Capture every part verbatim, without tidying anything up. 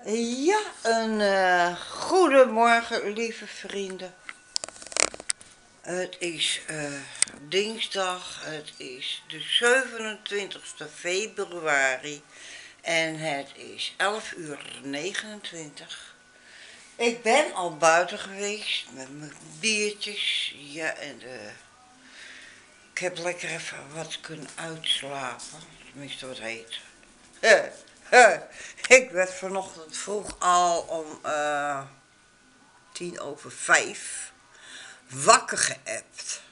Ja, een uh, goedemorgen, lieve vrienden. Het is uh, dinsdag, het is de zevenentwintigste februari en het is elf uur negenentwintig. Ik ben al buiten geweest met mijn biertjes, ja, en uh, ik heb lekker even wat kunnen uitslapen, tenminste wat heet. Uh, uh, ik werd vanochtend vroeg al om uh, tien over vijf wakker geappt.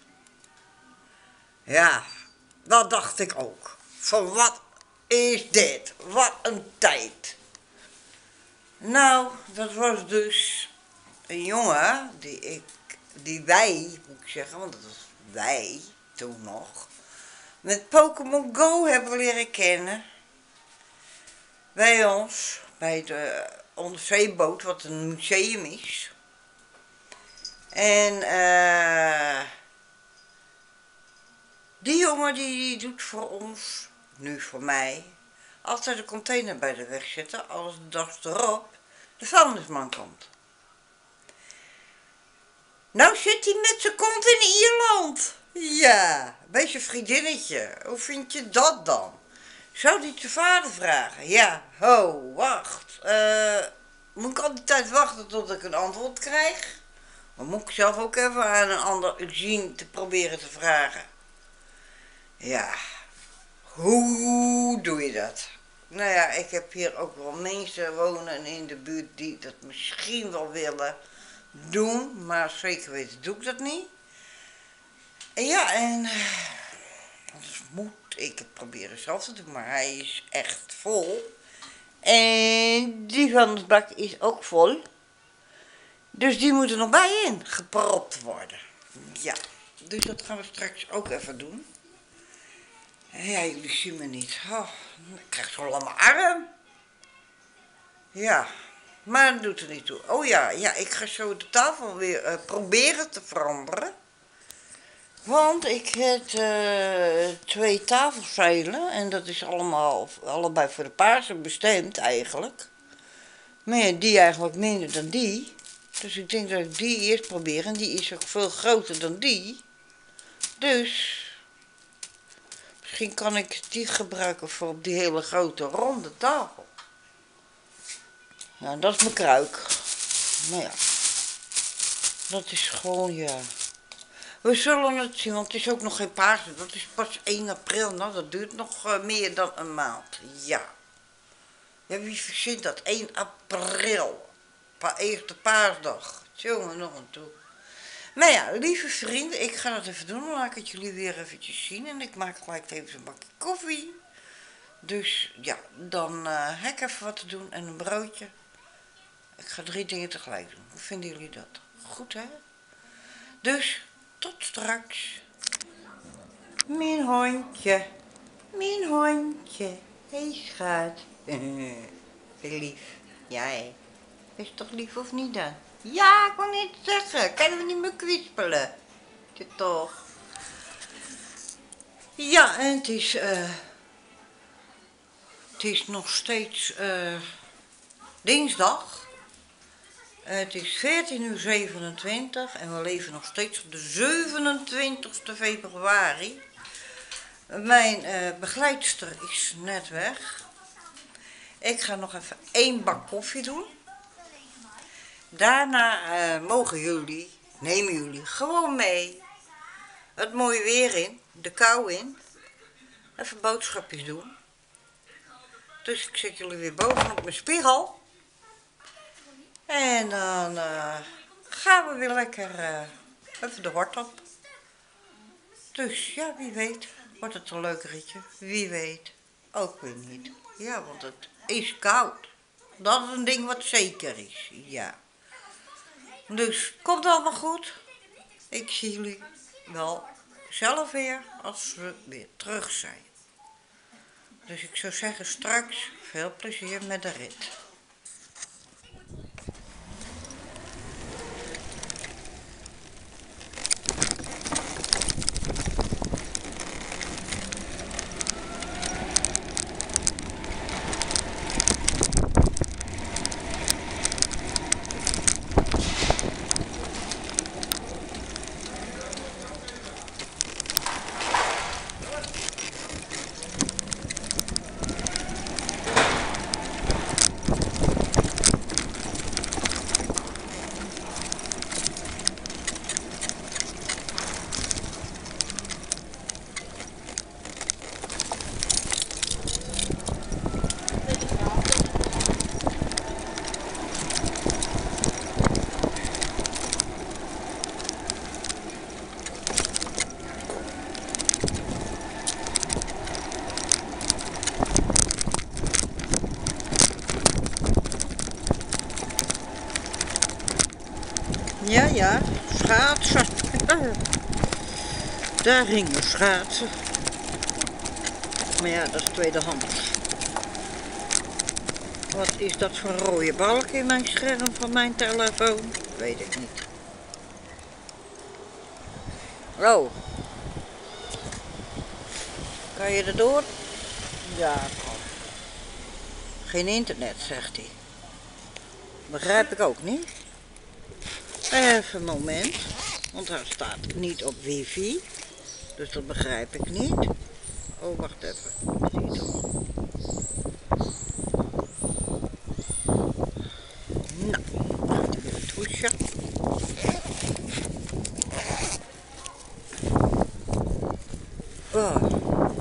Ja, dat dacht ik ook. Van wat is dit? Wat een tijd. Nou, dat was dus een jongen die ik, die wij, moet ik zeggen, want dat was wij toen nog, met Pokémon Go hebben leren kennen. Bij ons, bij de onderzeeboot, wat een museum is. En eh... Uh, die jongen die doet voor ons, nu voor mij, altijd de container bij de weg zetten als de dag erop de vuilnisman komt. Nou zit hij met zijn kont in Ierland. Ja, bij zijn vriendinnetje. Hoe vind je dat dan? Zou die te vader vragen? Ja, ho, wacht. Uh, moet ik al die tijd wachten tot ik een antwoord krijg? Maar moet ik zelf ook even aan een ander zien te proberen te vragen? Ja, hoe doe je dat? Nou ja, ik heb hier ook wel mensen wonen in de buurt die dat misschien wel willen doen, maar zeker weten doe ik dat niet. En ja, en anders moet ik het proberen zelf te doen, maar hij is echt vol. En die vuilnisbak is ook vol. Dus die moet er nog bij in gepropt worden. Ja, dus dat gaan we straks ook even doen. Ja, jullie zien me niet. Oh, ik krijg zo'n lamme arm. Ja, maar dat doet er niet toe. Oh ja, ja, ik ga zo de tafel weer uh, proberen te veranderen. Want ik heb uh, twee tafelzeilen en dat is allemaal, allebei voor de Pasen bestemd eigenlijk. Maar ja, die eigenlijk minder dan die. Dus ik denk dat ik die eerst probeer en die is ook veel groter dan die. Dus misschien kan ik die gebruiken voor op die hele grote ronde tafel. Nou, dat is mijn kruik. Nou ja, dat is gewoon, ja. We zullen het zien, want het is ook nog geen Pasen. Dat is pas één april. Nou, dat duurt nog uh, meer dan een maand. Ja. Ja, wie verzint dat? één april. Pa eerste paasdag. Jongen, nog een toe. Nou ja, lieve vrienden, ik ga dat even doen. Dan laat ik het jullie weer eventjes zien. En ik maak gelijk even een bakje koffie. Dus ja, dan uh, heb ik even wat te doen en een broodje. Ik ga drie dingen tegelijk doen. Hoe vinden jullie dat? Goed, hè? Dus, tot straks. Mijn hondje. Mijn hondje. Hé, hey, schat. Lief. Jij. Is toch lief of niet dan? Ja, ik wou niet zeggen. Kunnen we niet meer kwispelen? Ja, toch? Ja, en het is... Uh, het is nog steeds... Uh, dinsdag. Het is veertien uur zevenentwintig en we leven nog steeds op de zevenentwintigste februari. Mijn uh, begeleidster is net weg. Ik ga nog even één bak koffie doen. Daarna uh, mogen jullie, nemen jullie gewoon mee het mooie weer in, de kou in. Even boodschapjes doen. Dus ik zet jullie weer boven op mijn spiegel. En dan uh, gaan we weer lekker uh, even de hort op. Dus ja, wie weet wordt het een leuk ritje. Wie weet ook weer niet. Ja, want het is koud. Dat is een ding wat zeker is. Ja. Dus komt allemaal goed. Ik zie jullie wel zelf weer als we weer terug zijn. Dus ik zou zeggen straks veel plezier met de rit. Ja, ja, schaatsen. Daar gingen schaatsen. Maar ja, dat is tweedehands. Wat is dat voor een rode balk in mijn scherm van mijn telefoon? Weet ik niet. Oh. Kan je erdoor? Ja, kan. Geen internet, zegt hij. Begrijp ik ook niet. Even een moment. Want hij staat niet op wifi. Dus dat begrijp ik niet. Oh, wacht even. Zie je toch? Nou, gaat hij weer het hoesje. Oh.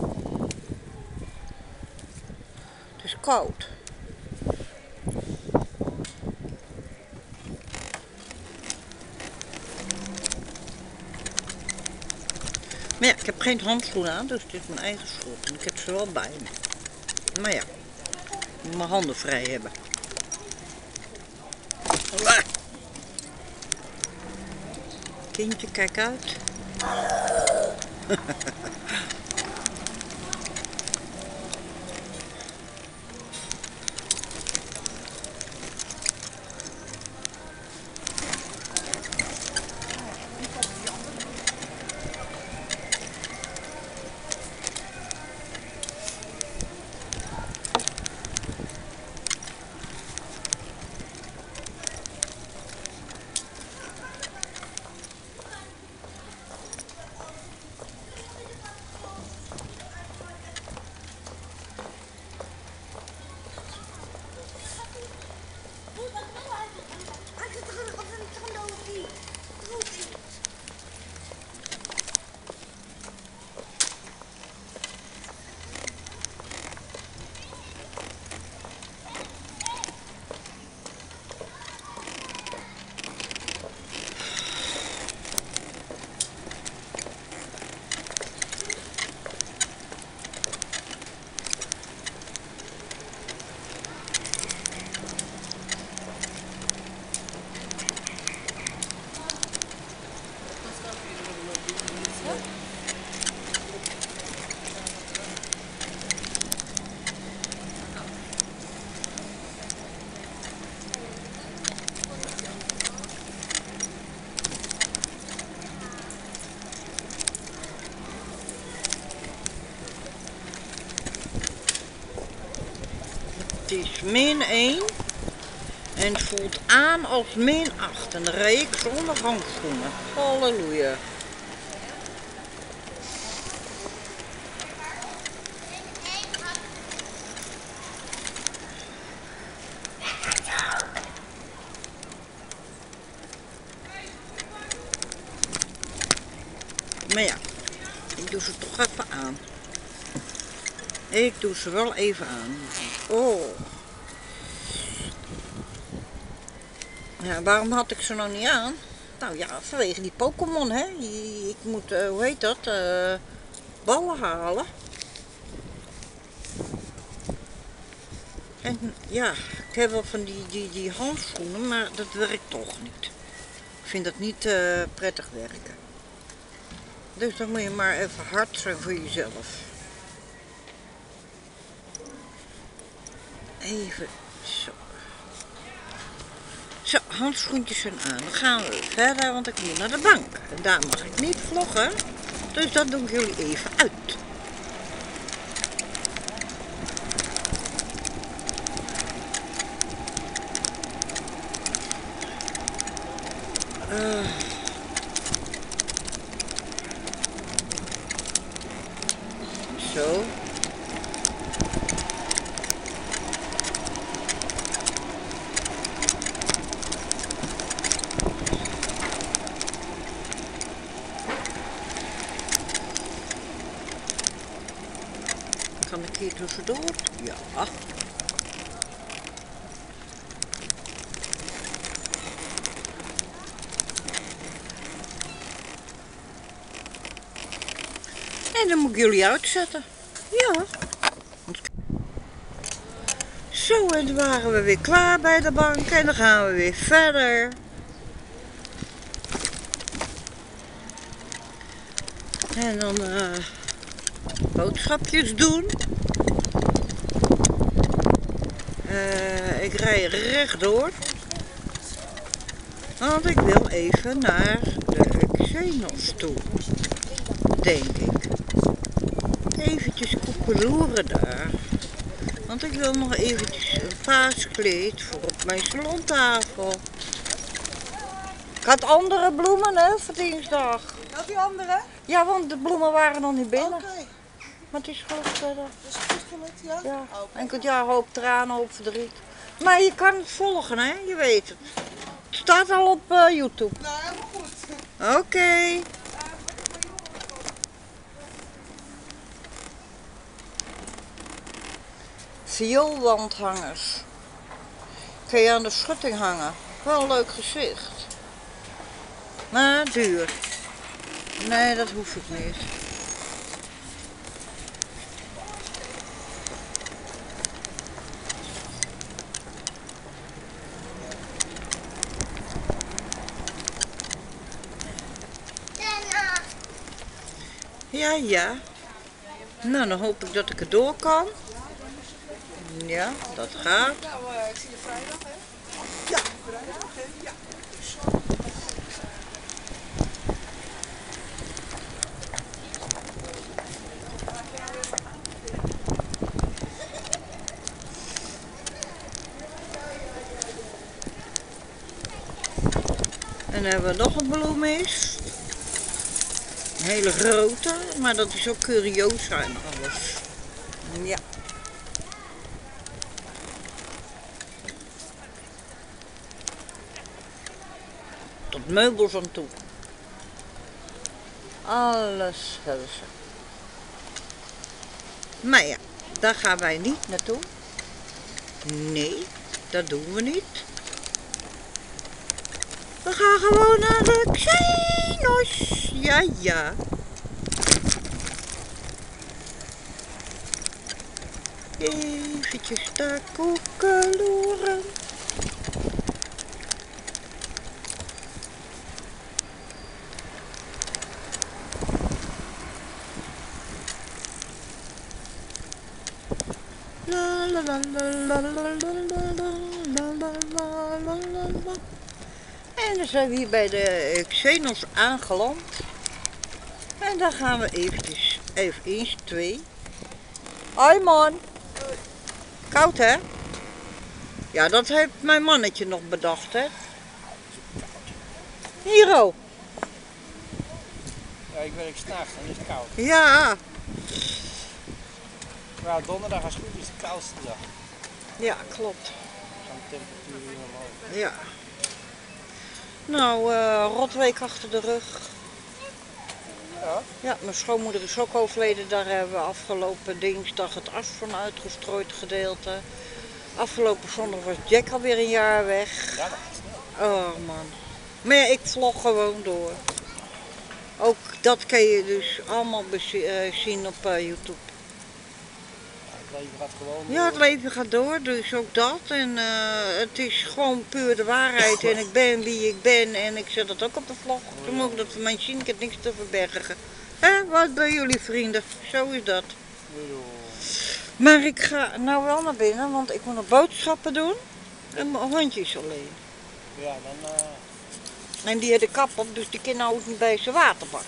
Het is koud. Maar ja, ik heb geen handschoenen aan, dus het is mijn eigen schuld. En ik heb ze wel bij me. Maar ja, ik moet mijn handen vrij hebben. Kindje, kijk uit. Het is min één en het voelt aan als min acht en dan rijd ik zonder handschoenen. Halleluja. Maar ja, ik doe ze toch even aan. Ik doe ze wel even aan. Oh. Ja, waarom had ik ze nou niet aan? Nou ja, vanwege die Pokémon, hè. Ik moet, uh, hoe heet dat, uh, ballen halen. En ja, ik heb wel van die, die, die handschoenen, maar dat werkt toch niet. Ik vind dat niet uh, prettig werken. Dus dan moet je maar even hard zijn voor jezelf. Even zo. Zo, handschoentjes zijn aan. Dan gaan we verder, want ik moet naar de bank. En daar mag ik niet vloggen. Dus dat doen jullie even uit. Uh. Zo. Kan ik hier tussendoor? Ja. En dan moet ik jullie uitzetten. Ja. Zo, en dan waren we weer klaar bij de bank en dan gaan we weer verder. En dan uh, boodschapjes doen. Uh, ik rij rechtdoor. Want ik wil even naar de Xenos toe. Denk ik. Eventjes koekeloeren daar. Want ik wil nog eventjes een paaskleed voor op mijn salontafel. Ik had andere bloemen, hè, voor dinsdag. Had die andere? Ja, want de bloemen waren nog niet binnen. Oké. Okay. Maar het is gelukt verder. Dat is goed gelukt, ja? Ja. Okay. Enkel jaar hoop tranen, hoop verdriet. Maar je kan het volgen, hè? Je weet het. Het staat al op uh, YouTube. Nou, helemaal goed. Oké. Okay. Vioolwandhangers. Kun je aan de schutting hangen. Wel een leuk gezicht. Maar duur. Nee, dat hoef ik niet. Ja, ja. Nou, dan hoop ik dat ik er door kan. Ja, dat gaat. Nou, uh, ik zie je vrijdag, hè? Ja. Vrijdag, hè? Ja. En dan hebben we nog een bloemis. Een hele grote, maar dat is ook curiosa en alles. Ja. Tot meubels aan toe. Alles hebben ze. Maar ja, daar gaan wij niet naartoe. Nee, dat doen we niet. We gaan gewoon naar de Xenos. Ja, ja. Eventjes daar koekeloeren. La la la la la la la la la la la la. En dan zijn we hier bij de Xenos aangeland. En dan gaan we eventjes, even eens, twee. Hoi man. Koud hè? Ja, dat heeft mijn mannetje nog bedacht hè. Hiero. Ja, ik werk s'nachts, dan is het koud. Ja. Maar donderdag als het goed is de koudste dag. Ja, klopt. Dan de temperatuur weer omhoog. Ja. Nou, uh, rotweek achter de rug. Ja? Ja, mijn schoonmoeder is ook overleden. Daar hebben we afgelopen dinsdag het as van uitgestrooid gedeelte. Afgelopen zondag was Jack alweer een jaar weg. Ja, dat is snel. Oh man. Maar ja, ik vlog gewoon door. Ook dat kan je dus allemaal uh, zien op uh, YouTube. Het leven gaat gewoon Ja, het leven gaat door, dus ook dat. En uh, het is gewoon puur de waarheid. En ik ben wie ik ben en ik zet dat ook op de vlog. Ze mogen dat van mij zien, ik heb niks te verbergen. Hé, wat bij jullie vrienden? Zo is dat. Maar ik ga nou wel naar binnen, want ik moet nog boodschappen doen. En mijn hondje is alleen. Ja, dan... Uh... En die heeft de kap op, dus die kan nou ook niet bij zijn waterbak.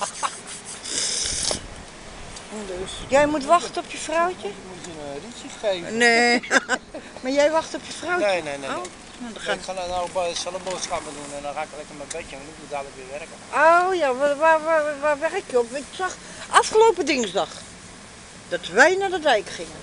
Dus jij moet wachten op je vrouwtje? Ik moet je een rietje geven. Nee, maar jij wacht op je vrouwtje? Nee, nee, nee. nee. Oh, nou, dan ga... Ik ga nou zelf boodschappen doen en dan ga ik lekker mijn bedje en dan moet ik dadelijk weer werken. Oh ja, waar, waar, waar, waar werk je op? Ik zag afgelopen dinsdag dat wij naar de dijk gingen.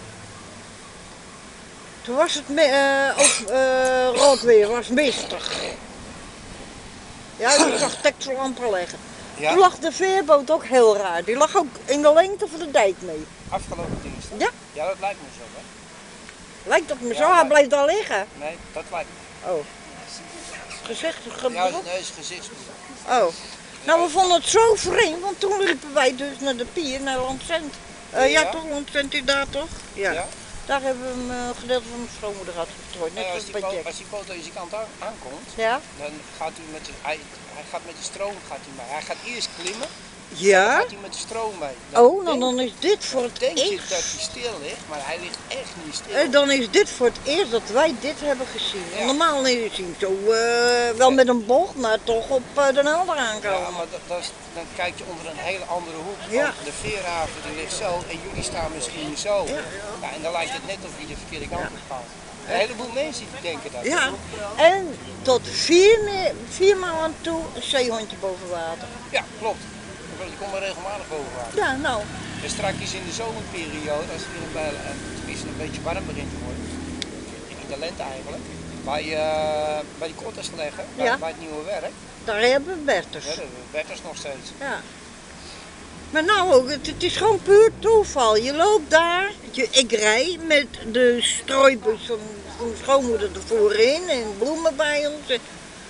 Toen was het uh, ook uh, rood weer, was mistig. Ja, ik zag teksellampen leggen. Ja. Toen lag de veerboot ook heel raar. Die lag ook in de lengte van de dijk mee. Afgelopen dinsdag? Ja. Ja, dat lijkt me zo, hè? Lijkt dat me ja, zo? Hij blijft daar liggen? Nee, dat lijkt me. Oh. Gezicht gebroken? Ja, nee, is gezichtsbroek. Oh. Nou, we vonden het zo vreemd, want toen liepen wij dus naar de pier, naar Landcent. Uh, ja. ja, toch? Landcent is daar toch? Ja. ja. Daar hebben we een uh, gedeelte van mijn schoonmoeder uitgestrooid. Net ja, als die bij Jack. Als die boot deze kant aankomt, ja? dan gaat u met de, hij, hij gaat met de stroom, gaat hij, maar hij gaat eerst klimmen. Ja? Gaat hij met de stroom mee. Dan Oh, nou denk- dan is dit voor het denk je eerst. dat hij stil ligt, maar hij ligt echt niet stil. Eh, Dan is dit voor het eerst dat wij dit hebben gezien. Ja. Normaal is hij zo eh, wel met een bocht, maar toch op uh, de helder Ja, aankomen. maar dat, dat is, dan kijk je onder een hele andere hoek. Ja. Want de veerhaven die ligt zo en jullie staan misschien zo. Ja. Ja, en dan lijkt het net of je de verkeerde kant op gaat. Een heleboel mensen die denken dat. Ja, en tot vier, me- vier maal aan toe een zeehondje boven water. Ja, klopt. Die komt maar regelmatig boven water. Ja, nou, En straks in de zomerperiode, als het weer een, bij- eh, tenminste een beetje warm begint te worden, in de lente eigenlijk, bij, uh, bij die kortes gelegd, bij, Ja. bij het nieuwe werk, daar hebben we Bertus. ja, dat Bertus nog steeds. Ja. Maar nou ook, het, het is gewoon puur toeval. Je loopt daar, je, ik rij met de strooibus van, van mijn schoonmoeder ervoor in en bloemen bij ons. En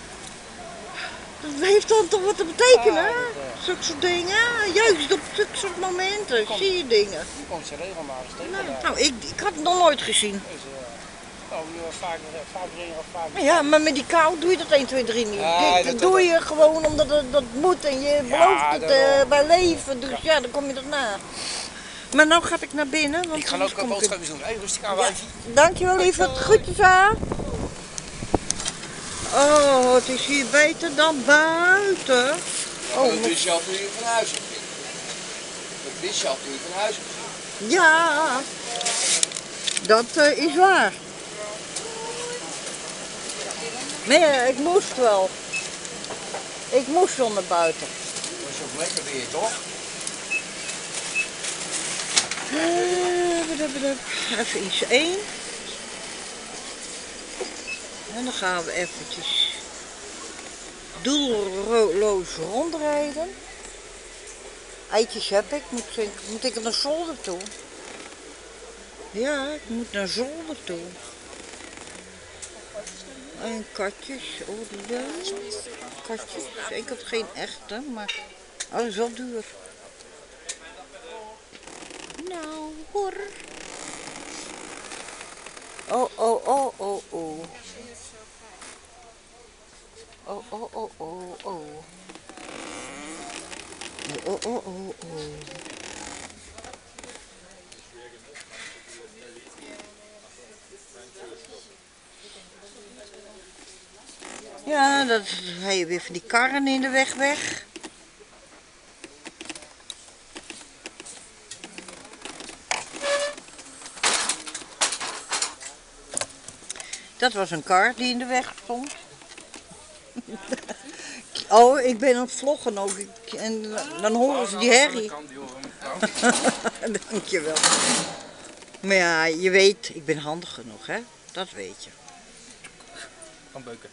dat heeft dan toch wat te betekenen? Ah, hè? dat, eh. Zulke soort dingen, juist op zulke soort momenten Kom. zie je dingen. Die komt ze regelmatig tegen. Nou, daar. nou ik, ik had het nog nooit gezien. Dus, uh, nou, je vaak, vaak erin of vaak Ja, maar met die kou doe je dat één, twee, drie niet. Ja, Dit dat- doe dat- je gewoon omdat het, dat moet en je belooft het eh, daarom. bij leven. Dus ja. dan kom je dat na. Maar nou ga ik naar binnen. Want Ik ga anders ook een kom ik boodschapjes doen. Hey, rustig aan, Ja. wijfie. Dankjewel lieverd, groetjes aan. Oh, het is hier beter dan buiten. Oh, Oh, dat wist je al toen je van huis ging. Dat wist je al toen je van huis ging. ja, dat eh, is waar. Maar ja, ik moest wel. Ik moest wel naar buiten. Dat is ook lekker weer, toch? Eh, badabadab. Even iets één. En dan gaan we eventjes doelloos rondrijden. Eitjes heb ik. Moet ik, moet ik naar zolder toe? Ja, ik moet naar zolder toe. En katjes. Oh, die daar. Katjes. Ik had geen echte, maar oh, dat is wel duur. Nou, hoor. Oh, oh, oh, oh, oh. Oh, oh, oh, oh, oh. Oh, oh, oh, oh, oh. Ja, dat ga je weer van die karren in de weg weg. Dat was een kar die in de weg stond. Oh, ik ben aan het vloggen ook. Ik- En dan horen ze die herrie. Dankjewel. Maar ja, je weet, ik ben handig genoeg, hè? Dat weet je. Van beuken.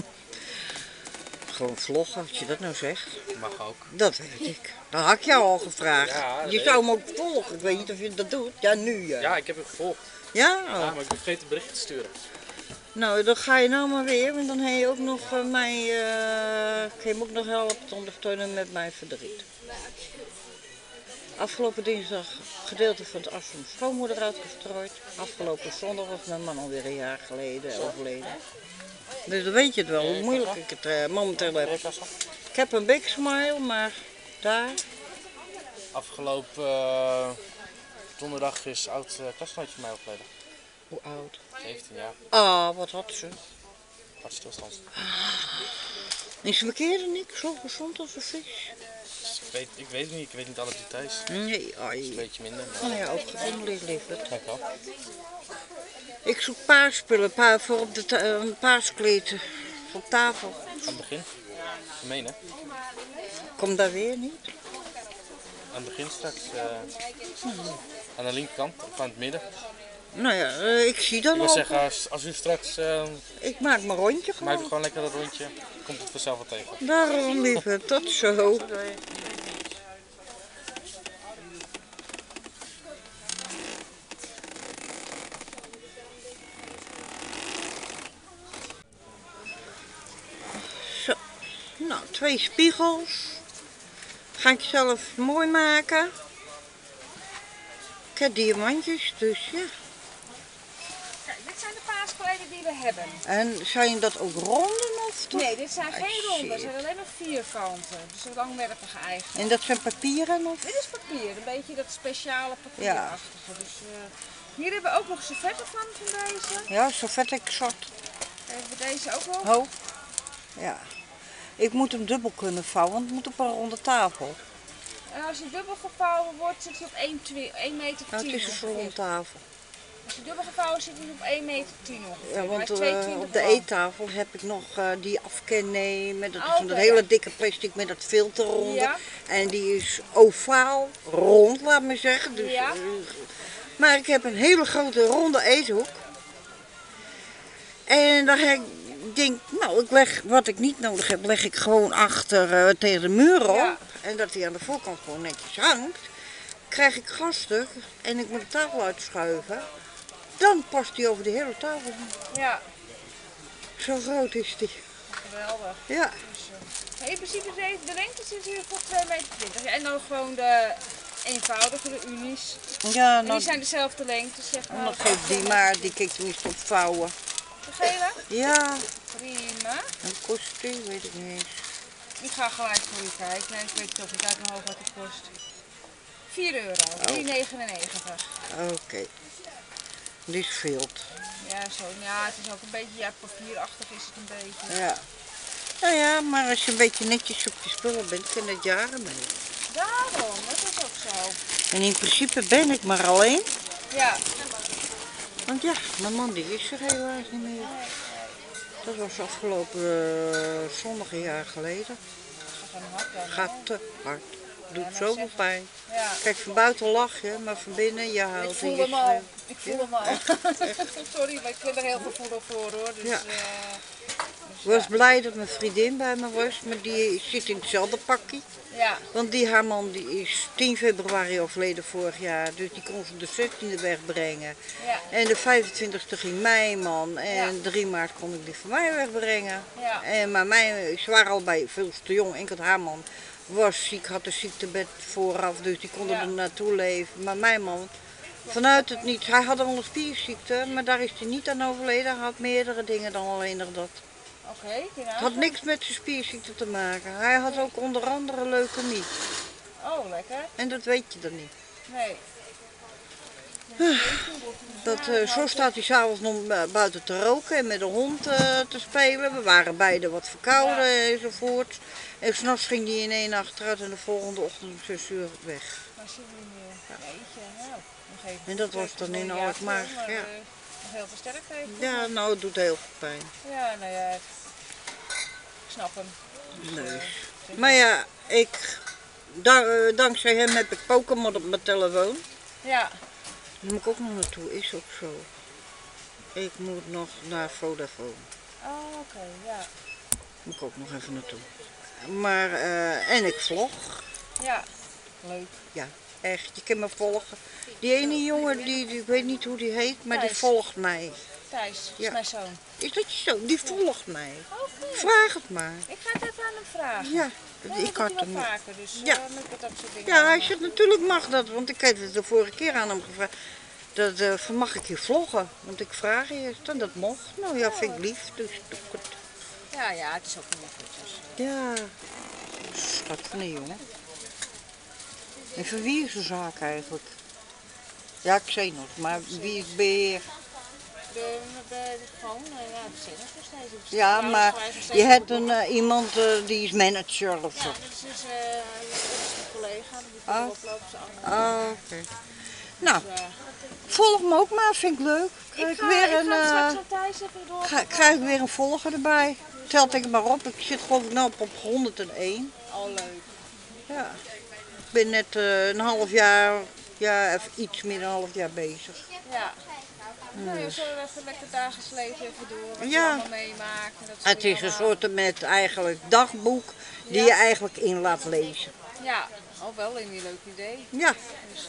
Gewoon vloggen, als je dat nou zegt. Mag ook. Dat weet ik. Dat had ik jou al gevraagd. Ja, dat je weet zou hem ook volgen. Ik weet niet of je dat doet. Ja, nu ja. Ja, ik heb hem gevolgd. Ja? Ja, maar ik ben vergeten een berichtje te sturen. Nou, dan ga je nou maar weer. Want dan heb je ook nog uh, mij, uh, kun je me ook nog helpen te ondersteunen met mijn verdriet. Afgelopen dinsdag gedeelte van het as van mijn schoonmoeder uitgestrooid. Afgelopen zondag was mijn man alweer een jaar geleden overleden. Dus dan weet je het wel, hoe moeilijk ik het uh, momenteel heb. Ik heb een big smile, maar daar... Afgelopen uh, donderdag is oud uh, klasgenootje van mij overleden. Hoe oud? zeventien jaar. Ah, wat had ze? Hartstilstand. Is ze verkeerde niks, zo gezond als een vis? Dus ik, weet, ik weet het niet, ik weet niet alle details. Nee, Een ai. beetje minder. Nou ja, ook gevoelig lieverd. Dankjewel. Ik zoek paarspullen, paar voor op de ta- een paarskleed op tafel. Aan het begin. Gemeen hè? Kom daar weer niet? Aan het begin straks. Uh, aan de linkerkant, of aan het midden. Nou ja, uh, ik zie dan Ik wil al. zeggen, als, als u straks uh, Ik maak mijn rondje maakt u gewoon. gewoon lekker dat rondje, komt het vanzelf wel tegen. Daarom lieve, tot zo. Zo, nou twee spiegels. Ga ik zelf mooi maken. Ik heb diamantjes, dus ja. Kijk, dit zijn de paaskleden die we hebben. En zijn dat ook ronden Of Nee, dit zijn Ah, geen ronde, het shit. zijn alleen maar vierkanten. Dus een langwerpige eigen. En dat zijn papieren of? Dit is papier, een beetje dat speciale papierachtige. Dus, uh, hier hebben we ook nog servetten van, van deze. Ja, zo vet ik zat. Hebben we deze ook nog? Ho. Ja. Ik moet hem dubbel kunnen vouwen, want het moet op een ronde tafel. En als hij dubbel gevouwen wordt, zit hij op één meter tien. Nou, het is een ongeveer. ronde tafel. Als hij dubbel gevouwen zit hij op één meter tien ongeveer. Ja, Hij want is eh, tweeëntwintig op de gram. eettafel heb ik nog eh, die afkennemen. Dat is Oh, van oké, dat hele ja. dikke plastic met dat filter eronder. Ja. En die is ovaal, rond, laat me zeggen. Dus, Ja. eh, maar ik heb een hele grote ronde eethoek. En dan ga ik denk, nou, ik leg wat ik niet nodig heb, leg ik gewoon achter eh, tegen de muur op. Ja. En dat die aan de voorkant gewoon netjes hangt. Krijg ik gasstuk en ik moet de tafel uitschuiven. Dan past die over de hele tafel heen. Ja, Zo groot is die. geweldig. Ja. Dus, uh, in principe is de lengte zit hier voor twee meter twintig. En dan gewoon de eenvoudige, de unies. Ja, En nou, die zijn dezelfde lengte, zeg maar. dan geef die maar, die kan ik tenminste opvouwen. De gele? Ja, Prima. en kost die, weet ik niet eens. Ik ga gelijk voor je kijken. Nee, ik weet het ook niet uit mijn hoofd wat het kost. vier euro, drie negenennegentig. Oké. Die is veel. Ja, zo. Ja, het is ook een beetje, ja, papierachtig is het een beetje. Ja. Nou ja, maar als je een beetje netjes op je spullen bent, kan het jaren mee. Daarom, dat is ook zo. En in principe ben ik maar alleen. Ja, Want ja, mijn man die is er helaas niet meer. Dat was afgelopen uh, zondag een jaar geleden. dat gaat hard dan. Gaat te hard. Doet nou zoveel zeg. pijn. Ja. Kijk, van buiten lach je, maar van binnen je huilt. Ik voel en je hem al. schreeuwt. Ik voel hem al. Sorry, maar ik ben er heel gevoelig voor hoor. Dus, Ja. eh, Ik was blij dat mijn vriendin bij me was, maar die zit in hetzelfde pakje. ja, Want die haar man die is tien februari overleden vorig jaar, dus die kon ze de zestiende wegbrengen. ja, En de vijfentwintigste ging mijn man en Ja. drie maart kon ik die van mij wegbrengen. ja. En, maar mij, ze waren allebei veel te jong, enkel haar man was ziek, had een ziektebed vooraf, dus die konden Ja. er naartoe leven. Maar mijn man, vanuit het niets, hij had al een spierziekte, maar daar is hij niet aan overleden. Hij had meerdere dingen dan alleen nog dat. Oké, okay, Het had niks met zijn spierziekte te maken. Hij had ook onder andere leukemie. Oh, lekker. En dat weet je dan niet. Nee. Dat, eh, zo staat hij s'avonds nog eh, buiten te roken en met de hond eh, te spelen. We waren beide wat verkouden Ja. enzovoort. En s'nachts ging hij in één achteruit en de volgende ochtend om zes uur weg. Maar zie je niet meer. Jeetje, nou. nog even En dat was terug, dan nog in een jaar Alkmaar, terug, maar, ja. eh, nog heel veel sterkte. Ja, nou het doet heel veel pijn. Ja, nou ja. Ik snap hem. Nee. Maar ja, ik, da- eh, dankzij hem heb ik Pokémon op mijn telefoon. Ja, Daar moet ik ook nog naartoe, is ook zo. Ik moet nog naar Vodafone. oh, oké, ja. Moet ik ook nog even naartoe. Maar, eh, en ik vlog. Ja, leuk. Ja, echt. Je kan me volgen. Die ene jongen, die, die, ik weet niet hoe die heet, maar die Thijs. volgt mij. Thijs, dat is Ja. mijn zoon. Is dat je zo? Die volgt mij. Oké. Vraag het maar. Ik ga het even aan hem vragen. Ja, Ja, ik dat had doet hij hem. wel vaker, dus Ja. ja. moet ik wat dat soort dingen Ja, hij allemaal. zegt natuurlijk mag dat, want ik heb het de vorige keer aan hem gevraagd. Dat, eh, van, mag ik je vloggen? Want ik vraag je, en dat mocht. Nou ja, vind ik lief, dus doe ik het. Ja, ja, het is ook niet goed. Dus. Ja, schat van een jongen. En van wie is de zaak eigenlijk? Ja, ik zei nog, maar wie is beheer? De, de, de, gewoon, uh, ja, de zenders nog steeds. Dus Ja, trouwens, maar wij zijn steeds je hebt goed een, door. eh, iemand eh, die is manager of Ja, zo. dat is dus eh, een collega, die Oh. oh. oplopen ze allemaal. Oh, oké. Nou, Dus, eh, volg me ook maar, vind ik leuk. Krijg ik, ga, weer ik een, ga eh, straks aan Thijs even door. ga- krijg ik weer een volger erbij. Telt ik maar op. Ik zit geloof ik nou op, op honderdéén. Oh, leuk. Ja. Ik ben net eh, een half jaar, ja, even iets meer dan een half jaar bezig. Ja. Nou, je zullen even lekker dagen slepen even door. Wat Ja. je allemaal meemaakt. En dat soort Het is dingen een allemaal. soort met eigenlijk dagboek die Ja. je eigenlijk in laat lezen. Ja, oh wel een leuk idee. Ja. Dus,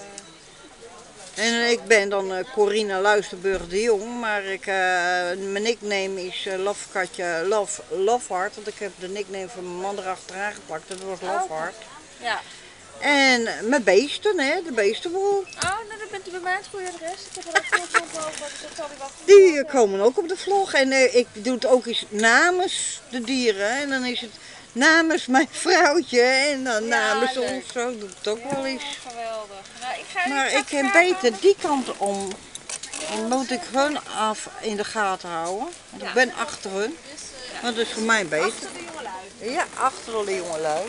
eh, En ik ben dan eh, Corina Luisterburg de Jong, maar ik, eh, mijn nickname is uh, Lofkatje Love, Loveheart, want ik heb de nickname van mijn man erachteraan geplakt, dat was Loveheart. ja. En mijn beesten, hè, de beestenboel. Oh, nou dan bent u bij mij het goede adres. Ik heb er ook foto's over, dus dat zal hij wel. Die eh, komen ook op de vlog. En eh, ik doe het ook eens namens de dieren. En dan is het namens mijn vrouwtje en dan Ja, namens leuk. ons. Zo doe ik het ook wel eens. Ja, geweldig. Nou, ik ga Maar ga ik heb vragen. beter die kant om. Dan moet ik hun af in de gaten houden. Want ik ben achter hun. Maar dat is voor mij beter. Achter de jongelui. Ja, achter alle jongelui.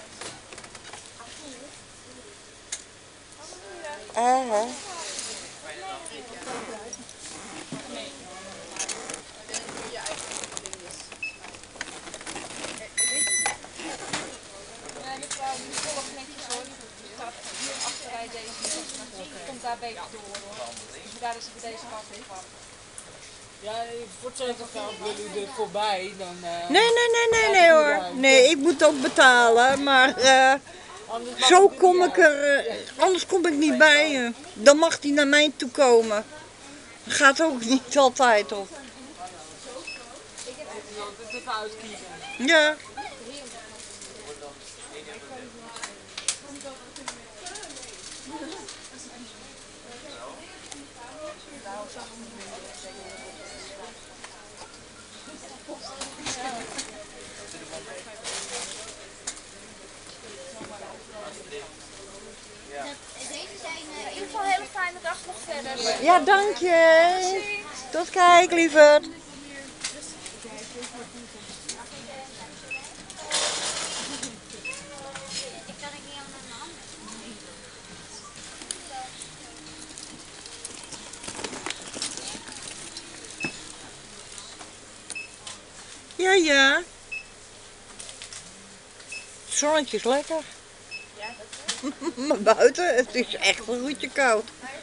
Aha. Nee, mevrouw, die volgt netjes hoor. Die staat hier achter bij deze. Die komt daar beter door hoor. Dus daar is het bij deze kant van. Ja, voor hetzelfde geld willen jullie er voorbij, dan... Uh, Nee, nee, nee, nee, nee hoor. Nee, ik moet ook betalen, maar uh, zo kom ik er, uh, anders kom ik niet bij je. Dan mag die naar mij toe komen. Dat gaat ook niet altijd op. even uitkiezen. Ja. In ieder geval een hele fijne dag nog verder. Ja, dank je. Tot kijk, lieverd. Ja, ja. Het zonnetje is lekker. Maar buiten, het is echt een goedje koud.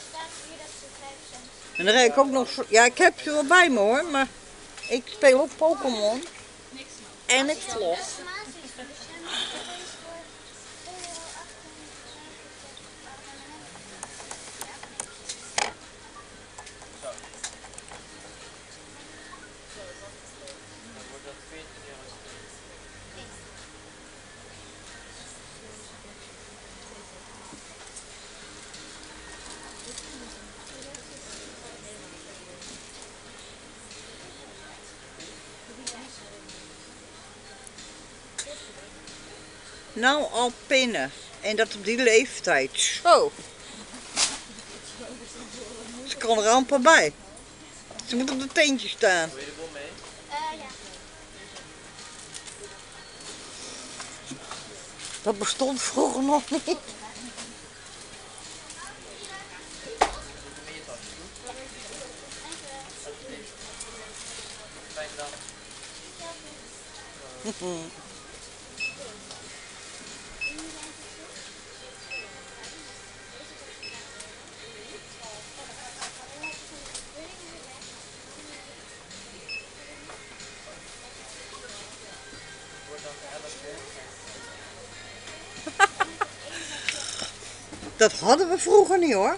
En dan rijd ik ook nog... zo- Ja, ik heb ze wel bij me hoor, maar ik speel ook Pokémon. En ik vlog. Nou al pinnen. En dat op die leeftijd. Zo. Ze kan er amper bij. Ze moet op de teentjes staan. Wil je de bom mee? Dat bestond vroeger nog niet. Fijne dag. Dat hadden we vroeger niet hoor.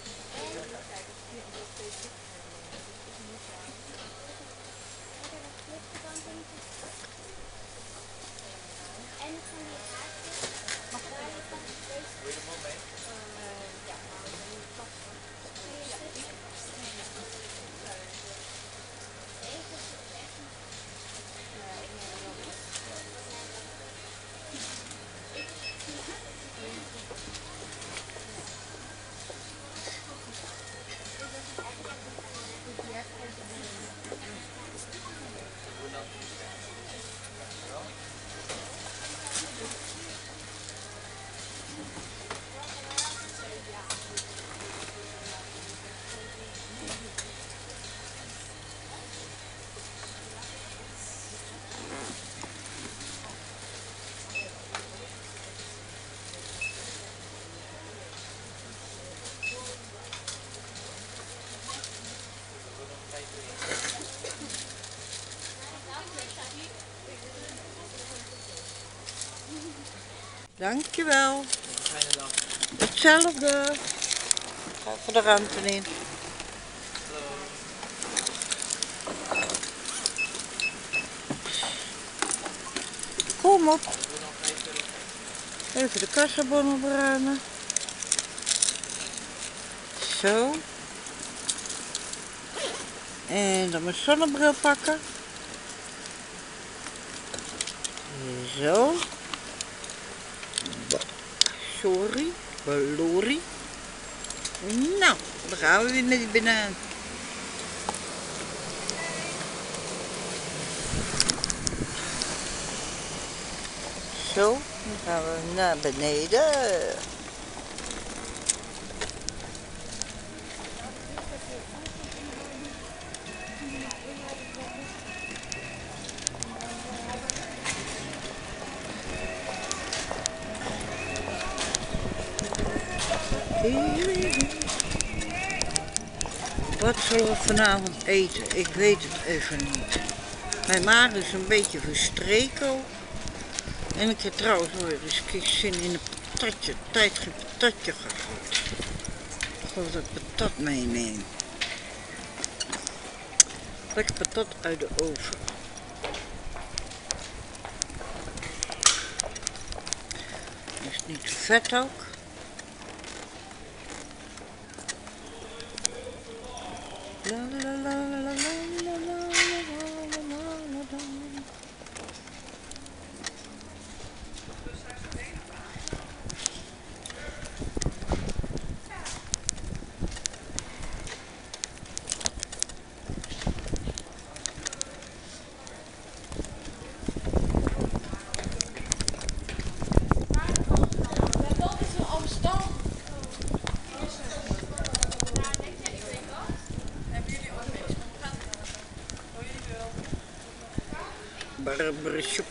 Dankjewel. Fijne dag. Hetzelfde. Ga even de ruimte in. Kom op. Even de kassabon opruimen. Zo. En dan mijn zonnebril pakken. Zo. Sorry. Balori. Nou, dan gaan we weer met die banaan. Zo, dan gaan we naar beneden. Wat zullen we vanavond eten? Ik weet het even niet. Mijn maag is een beetje verstreken. En ik heb trouwens nooit eens een keer zin in een patatje. Tijd geen patatje gehad. Ik geloof dat ik patat meeneem. Lekker patat uit de oven. Is niet te vet ook. La la la la la la la la la la la. Barbershop.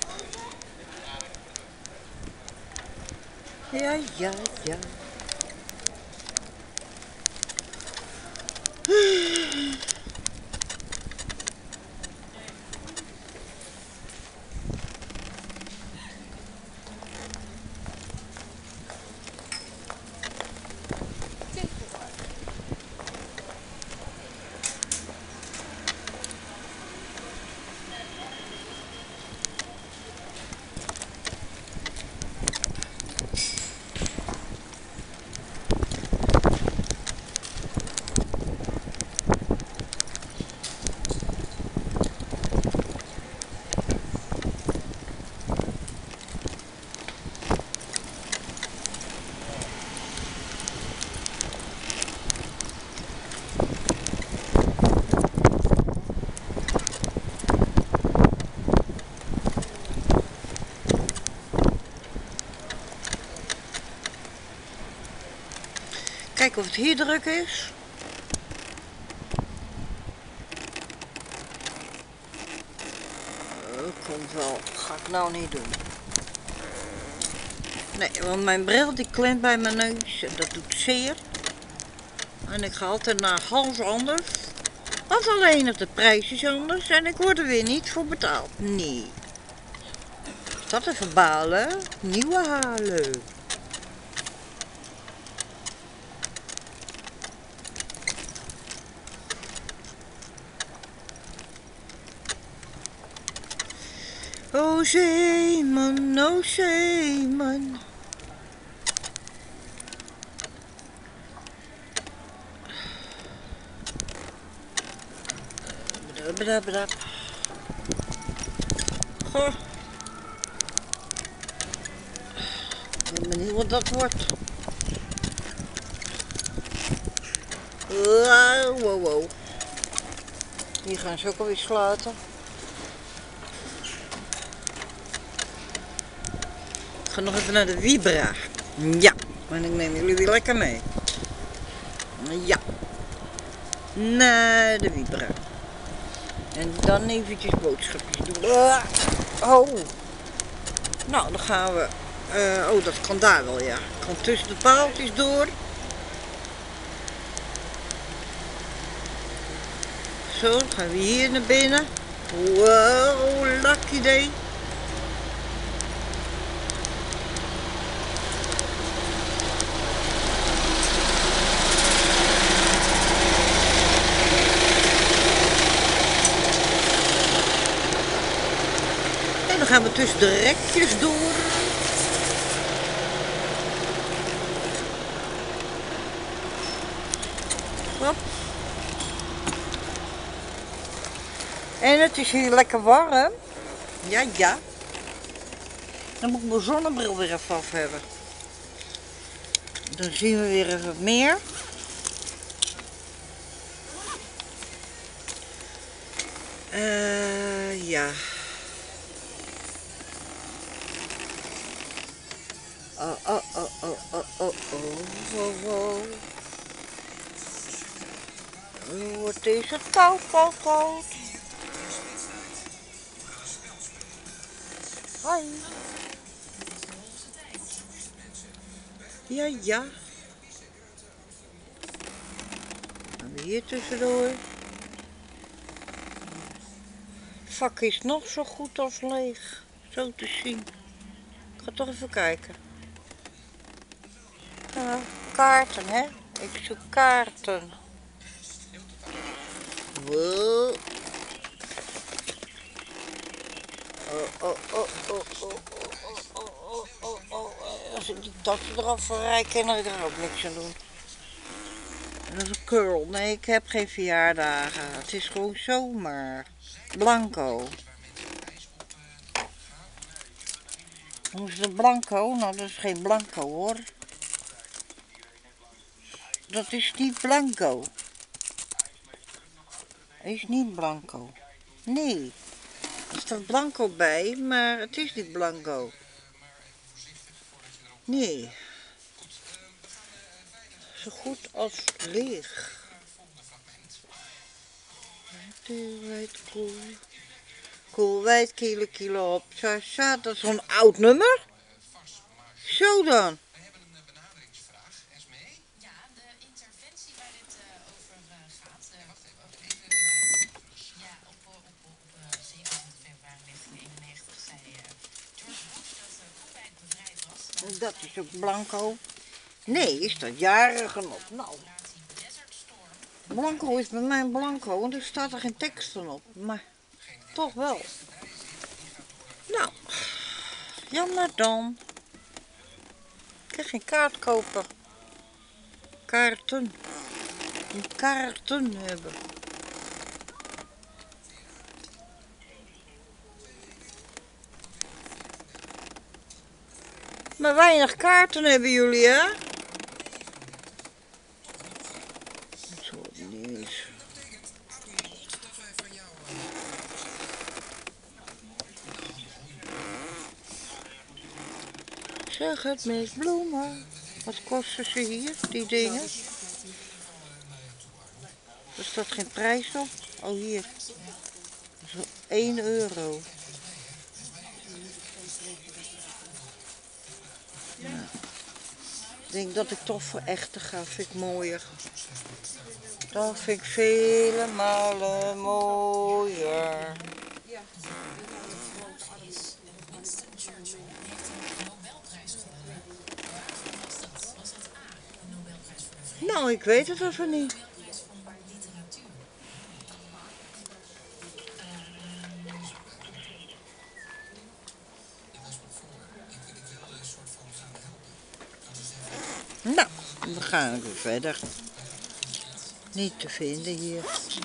Ja, ja, ja. Kijken of het hier druk is. Dat komt wel. Ga ik nou niet doen. Nee, want mijn bril die klemt bij mijn neus en dat doet zeer. En ik ga altijd naar hals anders. Want alleen op de prijs is anders en ik word er weer niet voor betaald. Nee. Is dat even balen? Nieuwe halen. O zeeman, o zeeman. Bedab, goh. Ik weet niet wat dat wordt. Wow, wow, wow. Hier gaan ze ook alweer sluiten. Ik ga nog even naar de Vibra. Ja, en ik neem jullie weer lekker mee. Ja. Naar de Vibra. En dan eventjes boodschapjes doen. Oh. Nou, dan gaan we. Uh, oh, dat kan daar wel, ja. Ik kan tussen de paaltjes door. Zo, dan gaan we hier naar binnen. Wow, lucky day. Dan gaan we tussen de rekjes door. En het is hier lekker warm. Ja, ja. Dan moet ik mijn zonnebril weer even af hebben. Dan zien we weer even wat meer. Uh, ja. Oh, oh, oh, oh, oh, oh, oh, oh, oh. Wat is het koud, koud, koud. Hoi. Ja, ja. Gaan we hier tussendoor. Het vak is nog zo goed als leeg. Zo te zien. Ik ga toch even kijken. Ja, kaarten, hè? Ik zoek kaarten. Wow. Oh, oh, oh, oh, oh, oh, oh, oh, oh, oh. Als ik die tassen eraf verrijk, kan ik er ook niks aan doen. Dat is een curl. Nee, ik heb geen verjaardagen. Het is gewoon zomer. Blanco. Hoe is het blanco? Nou, dat is geen blanco hoor. Dat is niet blanco. Is niet blanco. Nee. Er staat blanco bij, maar het is niet blanco. Nee. Zo goed als leeg. Cool. Cool, wijd, kilo, kilo op. Zo, zo, dat is zo'n oud nummer. Zo dan. Dat is ook blanco. Nee, is dat jarige nog? Nou. Blanco is bij mij blanco, want er staat er geen teksten op. Maar toch wel. Nou. Jammer dan. Ik kan geen kaart kopen. Kaarten. Ik moet kaarten hebben. Maar weinig kaarten hebben jullie, hè? Zo niet. Zeg het met bloemen. Wat kosten ze hier, die dingen? Er staat geen prijs op. Oh, hier. Dat is één euro. Ja. Ik denk dat ik toch voor echte ga, vind ik mooier. Dat vind ik vele malen mooier. Nou, ik weet het even niet. Nou, dan gaan we verder. Niet te vinden hier.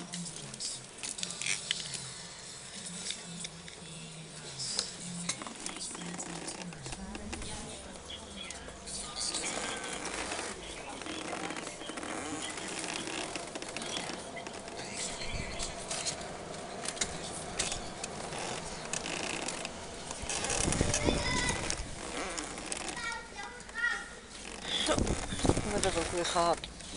Zo, hebben we dat ook weer gehad.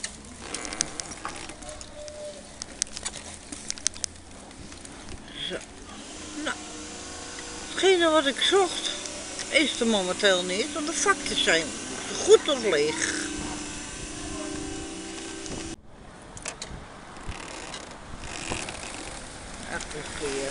Zo. Nou, hetgene wat ik zocht is er momenteel niet, want de vakjes zijn goed als leeg. Echt een keer.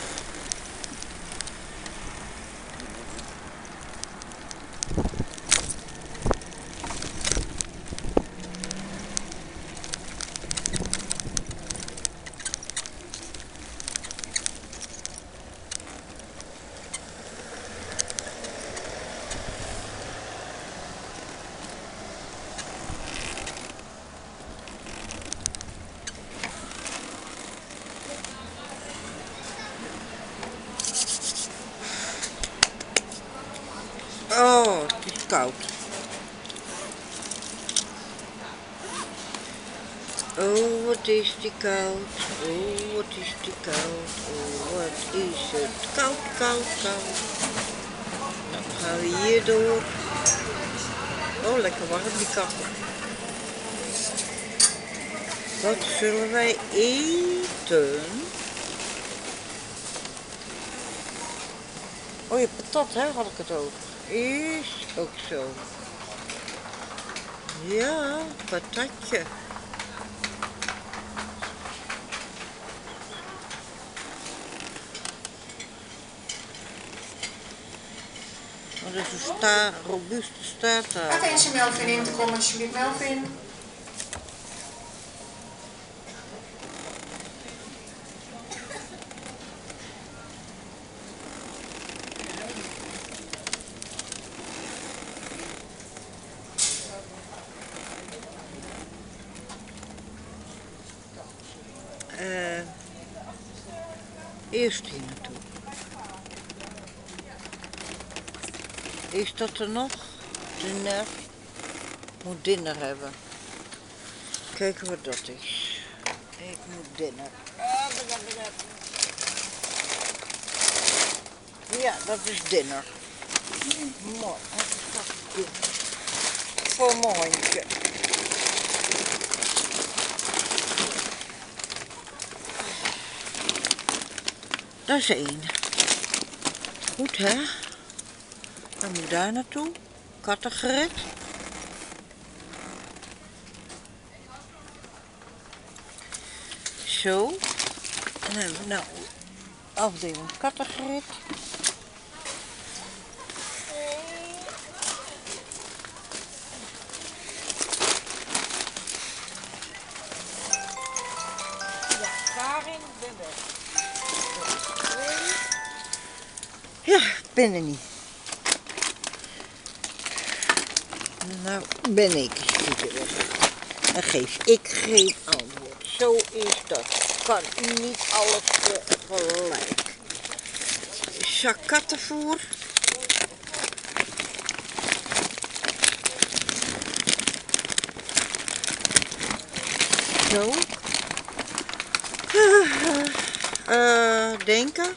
Oh, het is koud. Oh, wat is die koud. Oh, wat is die koud. Oh, wat is het koud, koud, koud. Dan gaan we hier door. Oh, lekker warm die kachel. Wat zullen wij eten? Oh, je patat, hè, had ik het over. Is ook zo. Ja, patatje. Dat is een sta, robuuste staart daar. Attentie Melvin in te komen, alsjeblieft Melvin. Uh, eerst hier naartoe. Is dat er nog? Dinner. Moet dinner hebben. Kijken wat dat is. Ik moet dinner. Ja, dat is dinner. Mooi. Voor mijn hondje. Dat is één. Goed, hè? Dan moet ik daar naartoe. Kattengered. Zo. En dan hebben we nou afdeling kattengered. Ja, Karin, ben weg. Ja, ik ben er niet. Nou ben ik eens goed weg. Dan geef ik geen antwoord. Zo is dat. Kan niet alles tegelijk. Zak kattenvoer. Zo. Uh, denken.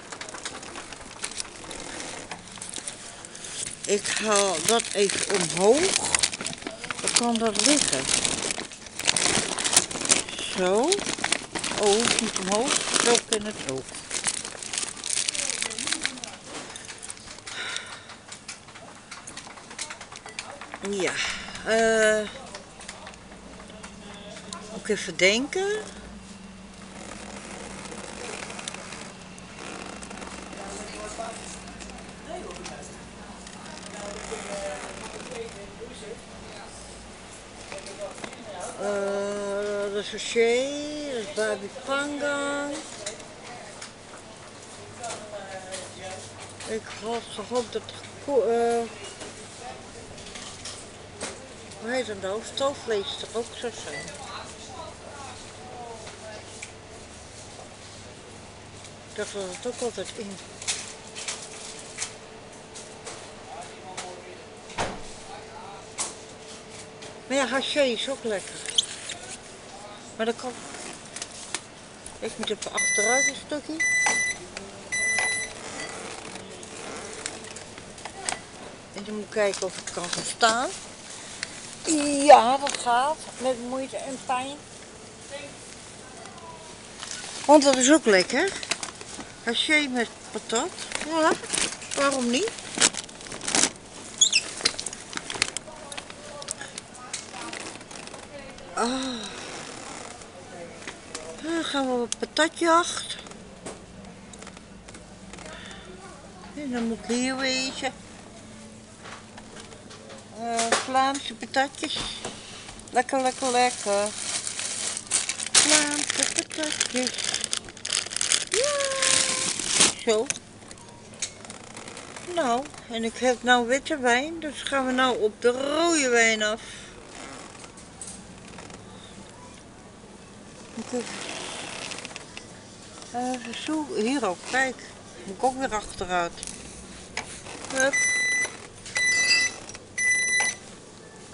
Ik haal dat even omhoog. Dan kan dat liggen. Zo. Oh, niet omhoog. Zo kan het ook. Ja. Uh, ook even denken. Uh, dat is sushi, dat is babi pangang. Ik had gehoopt dat uh, hoe heet dat nou? Stoofvlees er ook zou zijn. Ik dacht dat het ook altijd in. Maar ja, haché is ook lekker. Maar dat kan. Ik moet even achteruit een stukje. En dan moet ik kijken of het kan gaan staan. Ja, dat gaat. Met moeite en pijn. Want dat is ook lekker. Haché met patat. Ja, waarom niet? Oh. Dan gaan we op patatjacht. En dan moet ik hier wezen. Uh, Vlaamse patatjes. Lekker, lekker, lekker. Vlaamse patatjes. Ja. Zo. Nou, en ik heb nou witte wijn, dus gaan we nou op de rode wijn af. Even zo, hier ook, kijk. Moet ik ook weer achteruit. Hup.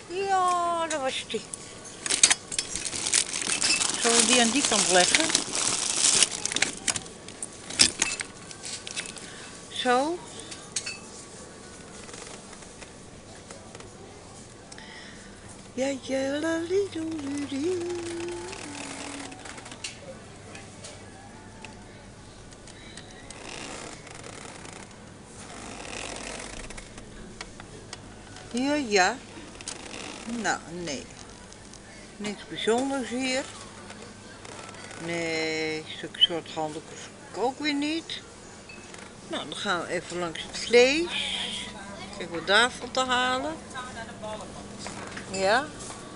Ja, dat was die. Zullen we die aan die kant leggen? Zo. Ja, ja, la, li, do, li, di. Ja, ja. Nou, nee. Niks bijzonders hier. Nee, zulke soort handdoekjes ook weer niet. Nou, dan gaan we even langs het vlees. Kijken wat daarvan te halen. Ja.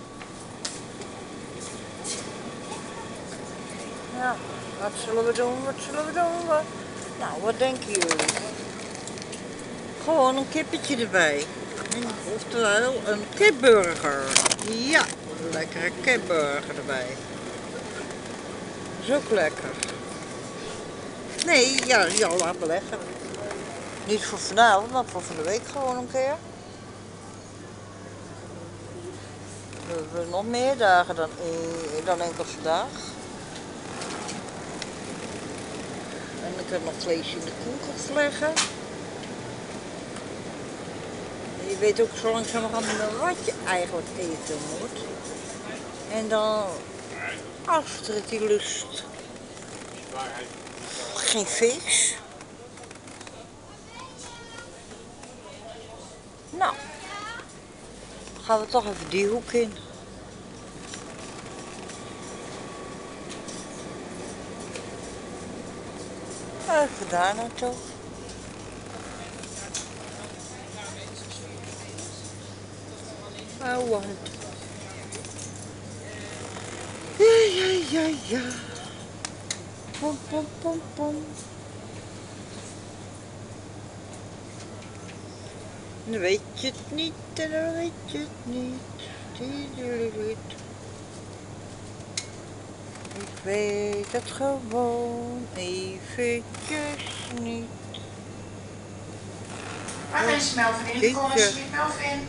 Ja, wat zullen we doen? Wat zullen we doen? Wat... Nou, wat denken jullie? Gewoon een kippetje erbij. Oftewel een kipburger. Ja, een lekkere kipburger erbij. Dat is ook lekker. Nee, ja, ja, laat me leggen. Niet voor vanavond, maar voor van de week gewoon een keer. We hebben nog meer dagen dan, dan enkel vandaag. En dan kunnen we nog vlees in de koelkast leggen. En je weet ook zo langzamerhand wat je eigenlijk eten moet. En dan, als het die lust, geen vis. Nou, gaan we toch even die hoek in. Even daar naartoe. Oh, wat. Ja, ja, ja, ja. Pom, pom, pom, pom. Dan weet je het niet en dan weet je het niet. Ik weet het gewoon eventjes niet. Waar is Melvin in? Kom alsjeblieft, Melvin.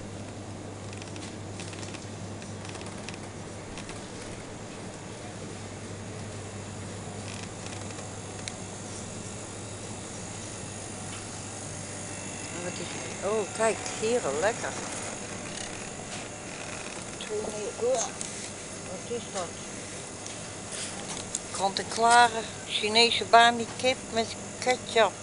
Wat is het? Oh, kijk, hier, lekker. Wat is dat? Kant-en-klare Chinese bami kip met ketchup.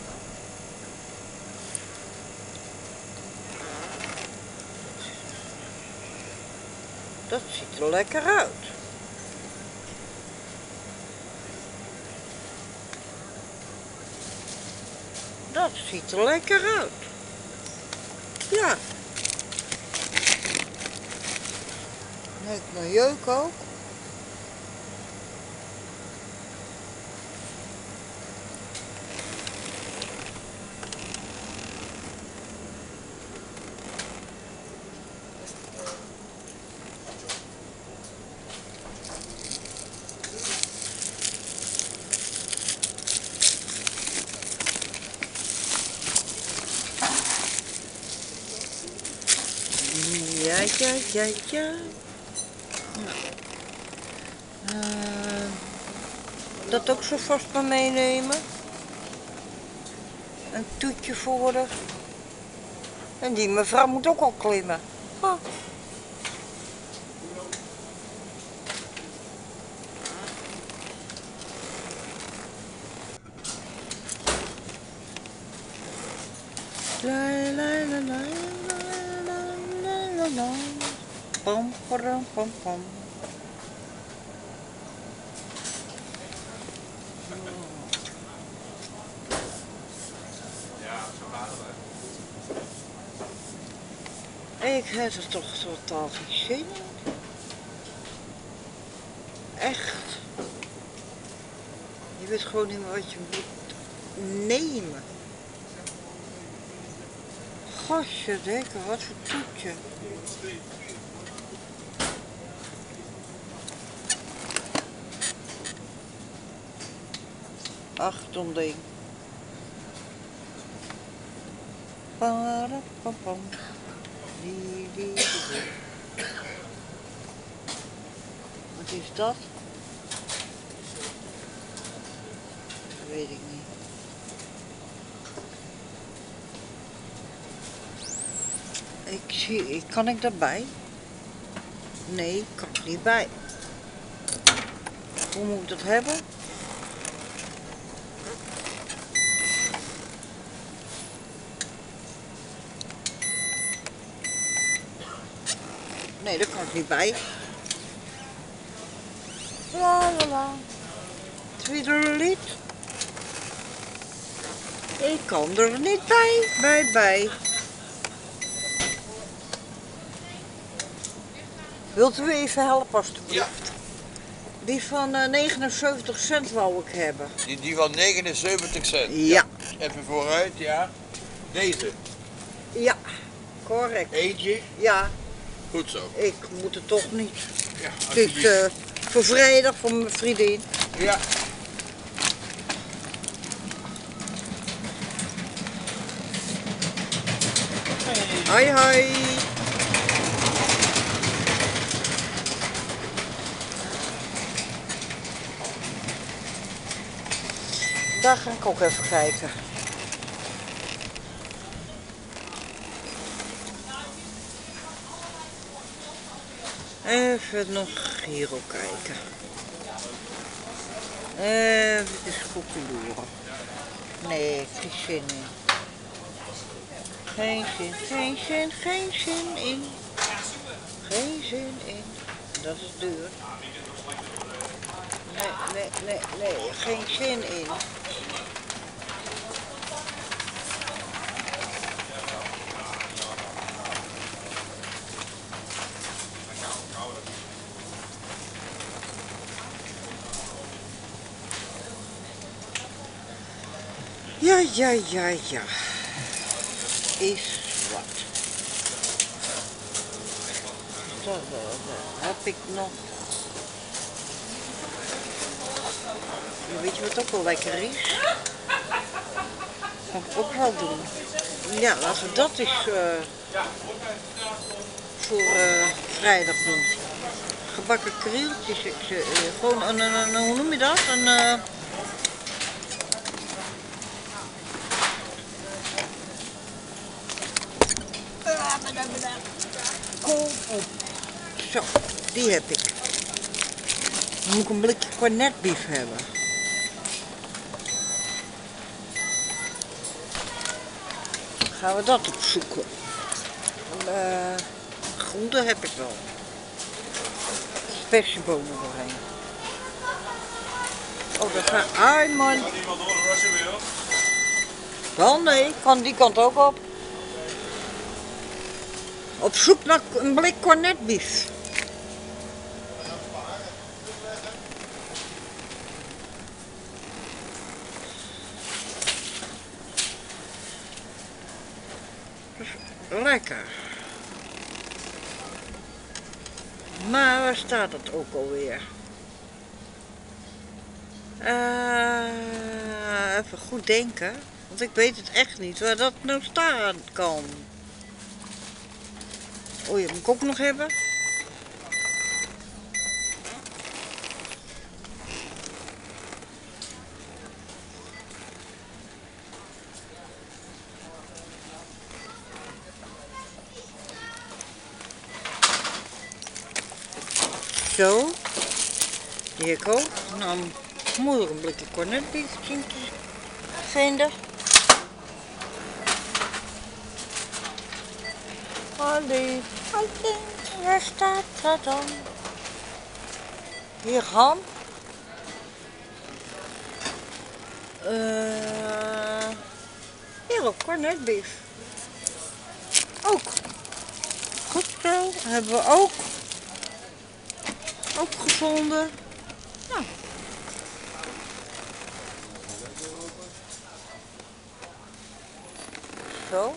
Dat ziet er lekker uit. Dat ziet er lekker uit. Ja. Leuk naar jeuk ook. Ja, ja, ja, ja. Nou. Uh, dat ook zo vast maar meenemen. Een toetje voor haar. En die mevrouw moet ook al klimmen. Oh. La la la la la la la la. Pam pam pam pam. Ik heb er toch totaal geen zin in. Echt. Je weet gewoon niet meer wat je moet nemen. Gosje, dekker, wat voor toetje. Ach, dom ding. Pam, pam, pam. Die, die, die. Wat is dat? Dat weet ik niet. Ik zie, ik- kan ik daarbij? Nee, kan ik niet bij. Hoe moet ik dat hebben? Nee, daar kan ik niet bij. La la la. Tweedeliet. Ik kan er niet bij, bij, bij. Wilt u even helpen alstublieft? Ja. Die van uh, negenenzeventig cent wou ik hebben. Die, die van negenenzeventig cent. Ja. Even vooruit, ja. Deze. Ja, correct. Eentje. Ja, Goed zo. ik moet het toch niet. Ja, Het is uh, voor vrijdag voor mijn vriendin. Ja. Hoi hoi. Daar ga ik ook even kijken. Even nog Giro kijken. Even koekeloeren. Nee, geen zin in. Geen zin, geen zin, geen zin in. Geen zin in. Dat is duur. Nee, nee, nee, nee, geen zin in. Ja, ja, ja, ja. Is wat. Dat, dat, dat heb ik nog. Weet je wat ook wel lekker is? Kan ik ook wel doen. Ja, laten we dat eens uh, voor uh, vrijdag doen. Gebakken krieltjes. Ik, uh, gewoon een, een, een, hoe noem je dat? Een... Uh, Kool op. Zo, die heb ik. Dan moet ik een blikje cornetbeef hebben. Gaan we dat opzoeken. Uh, groenten heb ik wel. Persiebonen doorheen. Oh, dat gaat. Ai man. Wel nee, kan die kant ook op. Op zoek naar een blik cornetbeef. Lekker. Maar waar staat het ook alweer? Uh, even goed denken. Want ik weet het echt niet waar dat nou staan kan. Oh, die moet ik ook nog hebben. Zo. Die heb ik ook. Nou, moet er een blikje cornetbeef zien te vinden. Allee, allee, waar staat dat dan? Hier ham. Uh, hier ook cornetbeef. Ook. Goed zo, hebben we ook. Ook gevonden. Nou. Zo.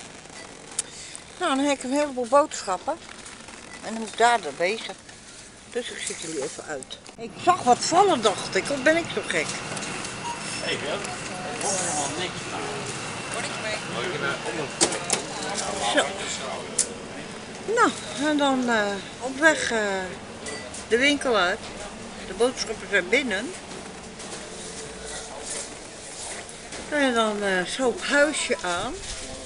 Nou, dan heb ik een heleboel boodschappen. En dan moet ik daar bezig. Dus ik zet jullie even uit. Ik zag wat vallen, dacht ik. Of ben ik zo gek? Hé, Wil, ik hoor helemaal niks van. Word ik mee? Zo. Nou, en dan uh, op weg uh, de winkel uit. De boodschappen zijn binnen. En dan uh, zo het huisje aan.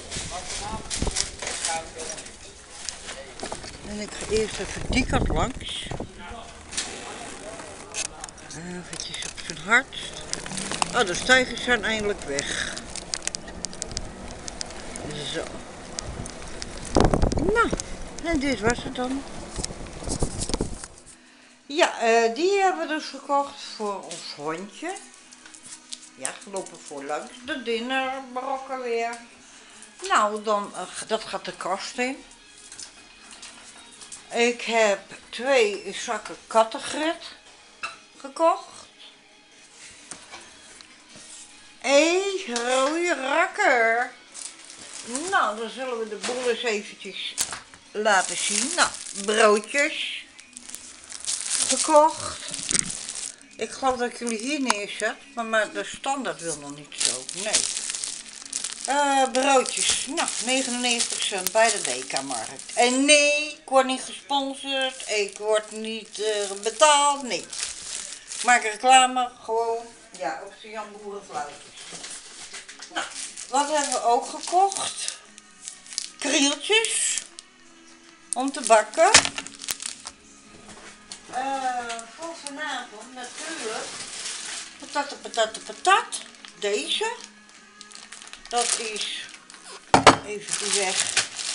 En ik ga eerst even die kant langs. Eventjes op zijn hardst. Oh, de stijgers zijn eindelijk weg. Zo. Nou, en dit was het dan. Ja, uh, die hebben we dus gekocht voor ons hondje. Ja, gelopen voor langs de dinnerbarokken weer. Nou, dan, uh, dat gaat de kast in. Ik heb twee zakken kattengrit gekocht. Eén rode rakker. Nou, dan zullen we de boel eens eventjes laten zien. Nou, broodjes gekocht. Ik geloof dat ik jullie hier neerzet, maar, maar de standaard wil nog niet zo. Nee. Uh, broodjes, nou, negenennegentig cent bij de Dekamarkt. En nee, ik word niet gesponsord, ik word niet uh, betaald, nee. Ik maak reclame, gewoon, ja, op de Jan Boerenfluitjes. Nou, wat hebben we ook gekocht? Krieltjes, om te bakken. Uh, voor vanavond natuurlijk, patat, patat, patat, deze. Dat is, even die weg.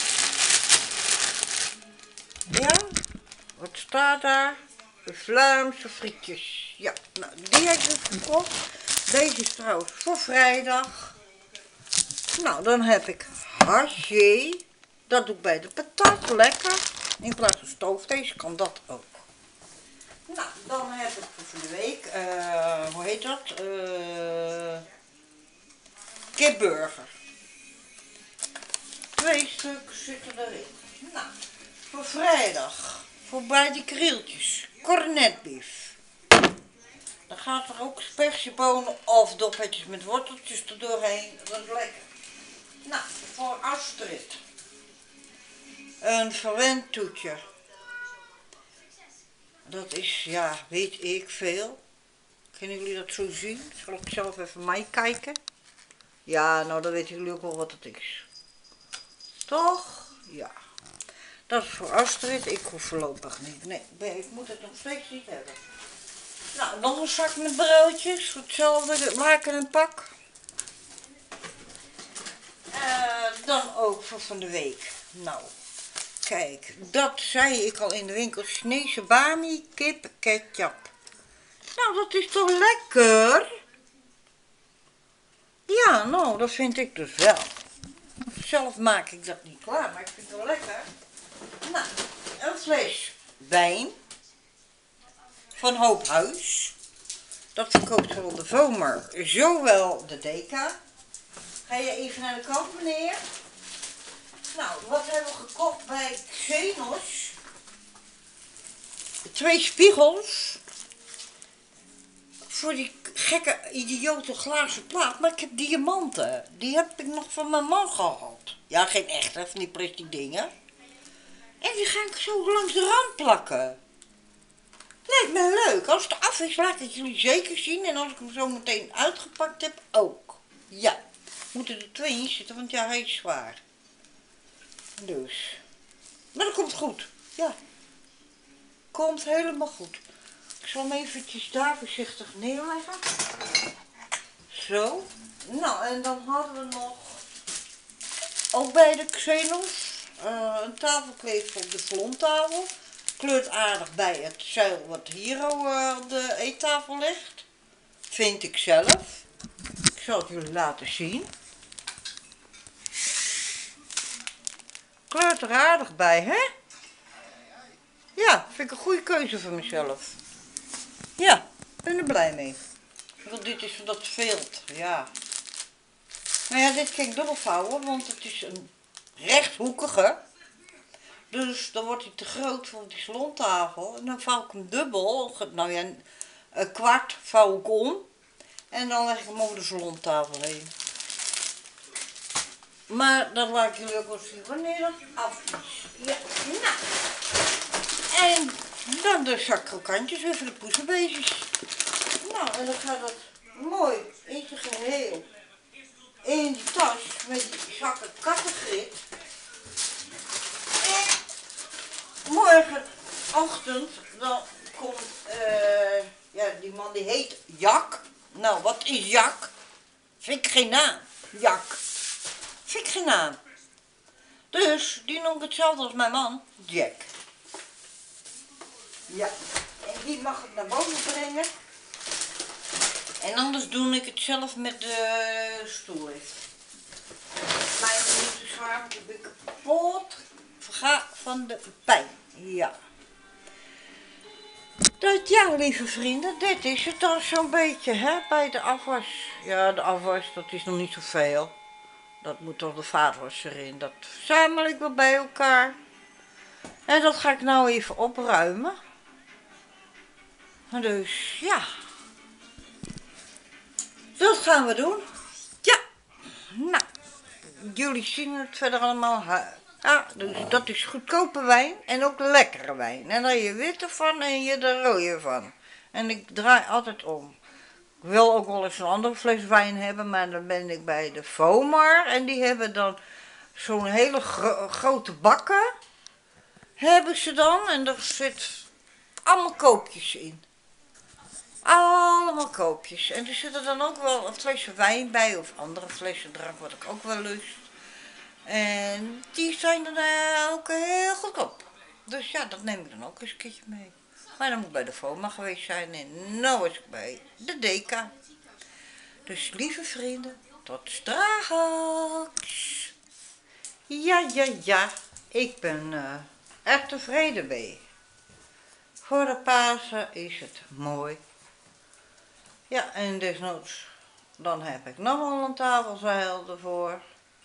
Ja, wat staat daar? De Vlaamse frietjes. Ja, nou, die heb ik dus gekocht. Deze is trouwens voor vrijdag. Nou, dan heb ik haché. Dat doe ik bij de patat, lekker. In plaats van stoofvlees kan dat ook. Nou, dan heb ik voor de week, uh, hoe heet dat? Uh, kipburger. Twee stuks zitten erin. Nou, voor vrijdag, voor bij die krieltjes, cornetbief. Dan gaat er ook spersiebonen of doppetjes met worteltjes er doorheen. Dat is lekker. Nou, voor Astrid. Een verwend toetje. Dat is, ja, weet ik veel. Kunnen jullie dat zo zien? Zal ik zelf even mij kijken? Ja, nou dan weten jullie ook wel wat het is. Toch? Ja. Dat is voor Astrid. Ik hoef voorlopig niet. Nee, ik moet het nog steeds niet hebben. Nou, nog een zak met broodjes. Voor hetzelfde laken en pak. Uh, dan ook voor van de week. Nou, kijk. Dat zei ik al in de winkel. Chinese bami, kip, ketchup. Nou, dat is toch lekker? Ja, nou, dat vind ik dus wel. Zelf maak ik dat niet klaar, maar ik vind het wel lekker. Nou, een fles wijn van Hoophuis. Dat verkoopt gewoon de Vomer, zowel de Deka. Ga je even naar de kant, meneer? Nou, wat hebben we gekocht bij Xenos? Twee spiegels. Voor die gekke, idiote glazen plaat. Maar ik heb diamanten. Die heb ik nog van mijn man gehad. Ja, geen echte, van die plastic dingen. En die ga ik zo langs de rand plakken. Lijkt me leuk. Als het af is, laat ik het jullie zeker zien. En als ik hem zo meteen uitgepakt heb, ook. Ja. Moeten er twee in zitten, want ja, hij is zwaar. Dus. Maar dat komt goed. Ja. Komt helemaal goed. Ik zal hem eventjes daar voorzichtig neerleggen. Zo. Nou, en dan hadden we nog, ook bij de Xenos, uh, een tafelkleed op de vlontafel. Kleurt aardig bij het zeil wat hier uh, op de eettafel ligt. Vind ik zelf. Ik zal het jullie laten zien. Kleurt er aardig bij, hè? Ja, vind ik een goede keuze voor mezelf. Ja, ik ben er blij mee. Want dit is van dat veld, ja. Maar ja, dit kan ik dubbel vouwen, want het is een rechthoekige. Dus dan wordt hij te groot voor die salontafel. En dan vouw ik hem dubbel. Nou ja, een kwart vouw ik om. En dan leg ik hem over de salontafel heen. Maar dan laat ik jullie ook wel zien wanneer dat af is. Ja, nou. En dan de zakkrokantjes weer voor de poezenbeestjes. Nou, en dan gaat dat mooi in zijn geheel in die tas met die zakken kattengrit. En morgenochtend dan komt, uh, ja, die man die heet Jak. Nou, wat is Jak? Vind ik geen naam. Jak. Vind ik geen naam. Dus, die noem ik hetzelfde als mijn man. Jack. Ja. En die mag ik naar boven brengen. En anders doe ik het zelf met de stoellift. Mijn niet te zwaar, want ik ben kapot. Verga van de pijn. Ja. Dat, ja, lieve vrienden, dit is het dan zo'n beetje, hè, bij de afwas. Ja, de afwas, dat is nog niet zoveel. Dat moet toch de vaatwasser in. Dat verzamel ik wel bij elkaar. En dat ga ik nou even opruimen. Dus, ja. Dat gaan we doen. Ja. Nou, jullie zien het verder allemaal. Ja, dus dat is goedkope wijn en ook lekkere wijn. En daar je witte van en je de rode van. En ik draai altijd om. Ik wil ook wel eens een andere fles wijn hebben, maar dan ben ik bij de Vomar. En die hebben dan zo'n hele gro grote bakken. Hebben ze dan. En daar zit allemaal koopjes in. Allemaal koopjes. En er zitten dan ook wel een flesje wijn bij of andere flessen drank wat ik ook wel lust. En die zijn dan uh, ook heel goedkoop. Dus ja, dat neem ik dan ook eens een keertje mee. Maar dan moet ik bij de Voma geweest zijn en nu was ik bij de Deka. Dus lieve vrienden, tot straks. Ja, ja, ja. Ik ben uh, echt tevreden mee. Voor de Pasen is het mooi. Ja, en desnoods, dan heb ik nog wel een tafelzeil ervoor.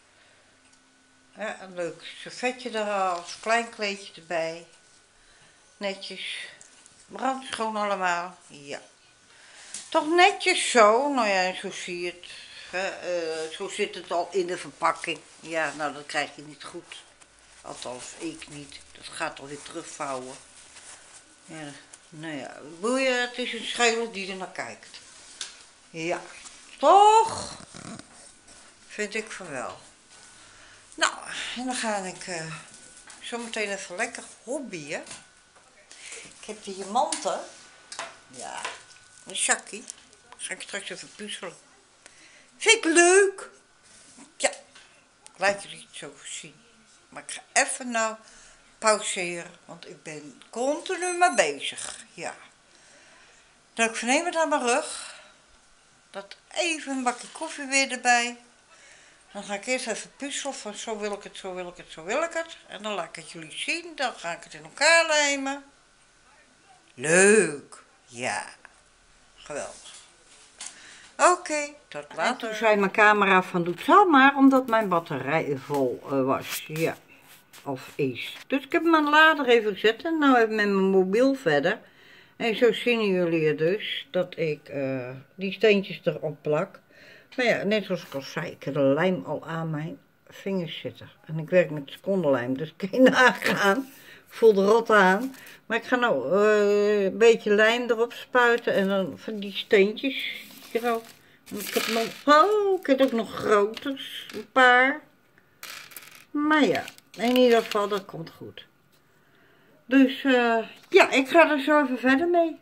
Ja, een leuk servetje eraf, klein kleedje erbij. Netjes, brandschoon allemaal, ja. Toch netjes zo, nou ja, zo zie je het. Uh, zo zit het al in de verpakking. Ja, nou dat krijg je niet goed. Althans, ik niet. Dat gaat alweer terugvouwen. Ja, nou ja, boeien, het is een schelen die er naar kijkt. Ja, toch? Vind ik van wel. Nou, en dan ga ik uh, zo meteen even lekker hobbyen. Ik heb diamanten. Ja, een zakkie. Ga ik straks even puzzelen. Vind ik leuk. Ja, ik laat jullie het zo zien. Maar ik ga even nou pauzeren, want ik ben continu maar bezig. Ja. Dan ik verneem het aan mijn rug. Dat even een bakje koffie weer erbij. Dan ga ik eerst even puzzelen van zo wil ik het, zo wil ik het, zo wil ik het. En dan laat ik het jullie zien. Dan ga ik het in elkaar lijmen. Leuk. Ja. Geweldig. Oké, okay, tot later. En toen zei mijn camera van doe het zo maar, omdat mijn batterij vol uh, was. Ja. Of is. Dus ik heb hem aan de lader even gezet en nou even met mijn mobiel verder. En zo zien jullie het dus, dat ik uh, die steentjes erop plak. Maar ja, net zoals ik al zei, ik heb de lijm al aan mijn vingers zitten. En ik werk met secondenlijm, dus ik kan je nagaan. Ik voel de rot aan. Maar ik ga nou uh, een beetje lijm erop spuiten en dan van die steentjes hierop. En ik heb nog, oh, ik heb ook nog groters, een paar. Maar ja, in ieder geval, dat komt goed. Dus uh, ja, ik ga er zo even verder mee.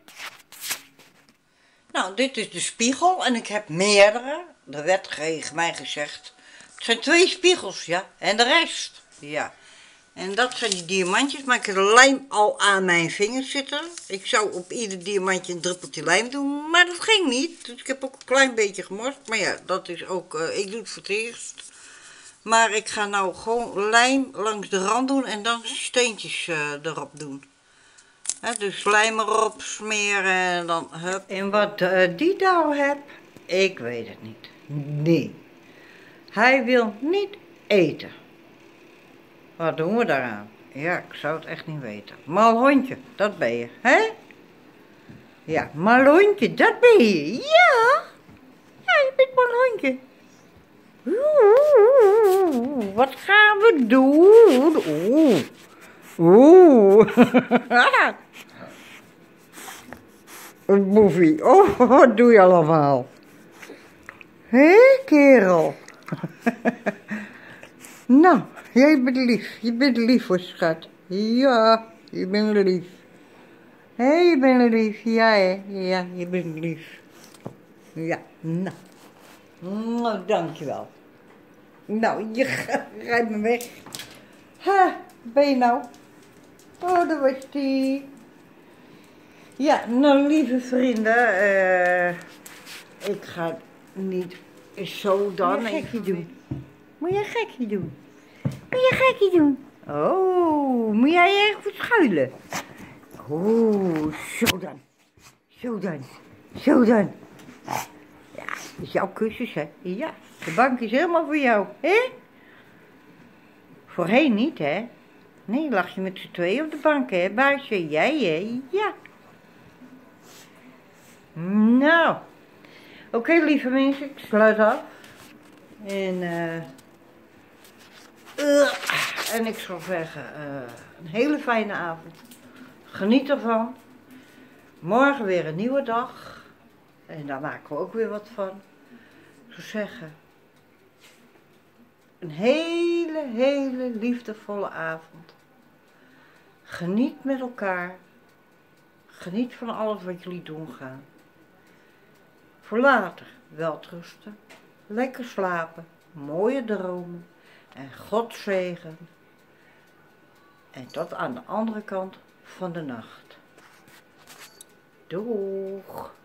Nou, dit is de spiegel en ik heb meerdere. Er werd tegen mij gezegd, het zijn twee spiegels, ja, en de rest, ja. En dat zijn die diamantjes, maar ik heb de lijm al aan mijn vingers zitten. Ik zou op ieder diamantje een druppeltje lijm doen, maar dat ging niet. Dus ik heb ook een klein beetje gemorst, maar ja, dat is ook, uh, ik doe het voor het eerst. Maar ik ga nou gewoon lijm langs de rand doen en dan steentjes uh, erop doen. He, dus lijm erop smeren en dan hup. En wat uh, die nou heb, ik weet het niet. Nee. Hij wil niet eten. Wat doen we daaraan? Ja, ik zou het echt niet weten. Mal hondje, dat ben je, hè? Ja, mal hondje, dat ben je. Ja. Ja, je bent mal hondje. Oeh, wat gaan we doen? Oeh. Oeh. Een boefie. Oh, wat doe je allemaal? Hé, kerel. Nou, jij bent lief. Je bent lief hoor, schat. Ja, je bent lief. Hé, je bent lief. Ja, hè. Ja, je bent lief. Ja, nou. Nou, dankjewel. Nou, je rijdt me weg. Ha, ben je nou? Oh, dat was die. Ja, nou lieve vrienden, uh, ik ga niet zo dan een gekje doen. Moet je een gekje doen? Moet je een gekje doen? Oh, moet jij erg verschuilen? Oh, zo dan. Zo dan. Zo dan. Ja, dat is jouw kussens, hè? Ja, de bank is helemaal voor jou, hè? Voorheen niet, hè? Nee, lag je met z'n tweeën op de bank, hè, baasje? Jij, hè? Ja. Nou. Oké, okay, lieve mensen, ik sluit af. En, eh... Uh, en ik zal zeggen, uh, een hele fijne avond. Geniet ervan. Morgen weer een nieuwe dag. En daar maken we ook weer wat van. Ik zou zeggen, een hele, hele liefdevolle avond. Geniet met elkaar. Geniet van alles wat jullie doen gaan. Voor later, welterusten. Lekker slapen. Mooie dromen. En God zegen. En tot aan de andere kant van de nacht. Doeg!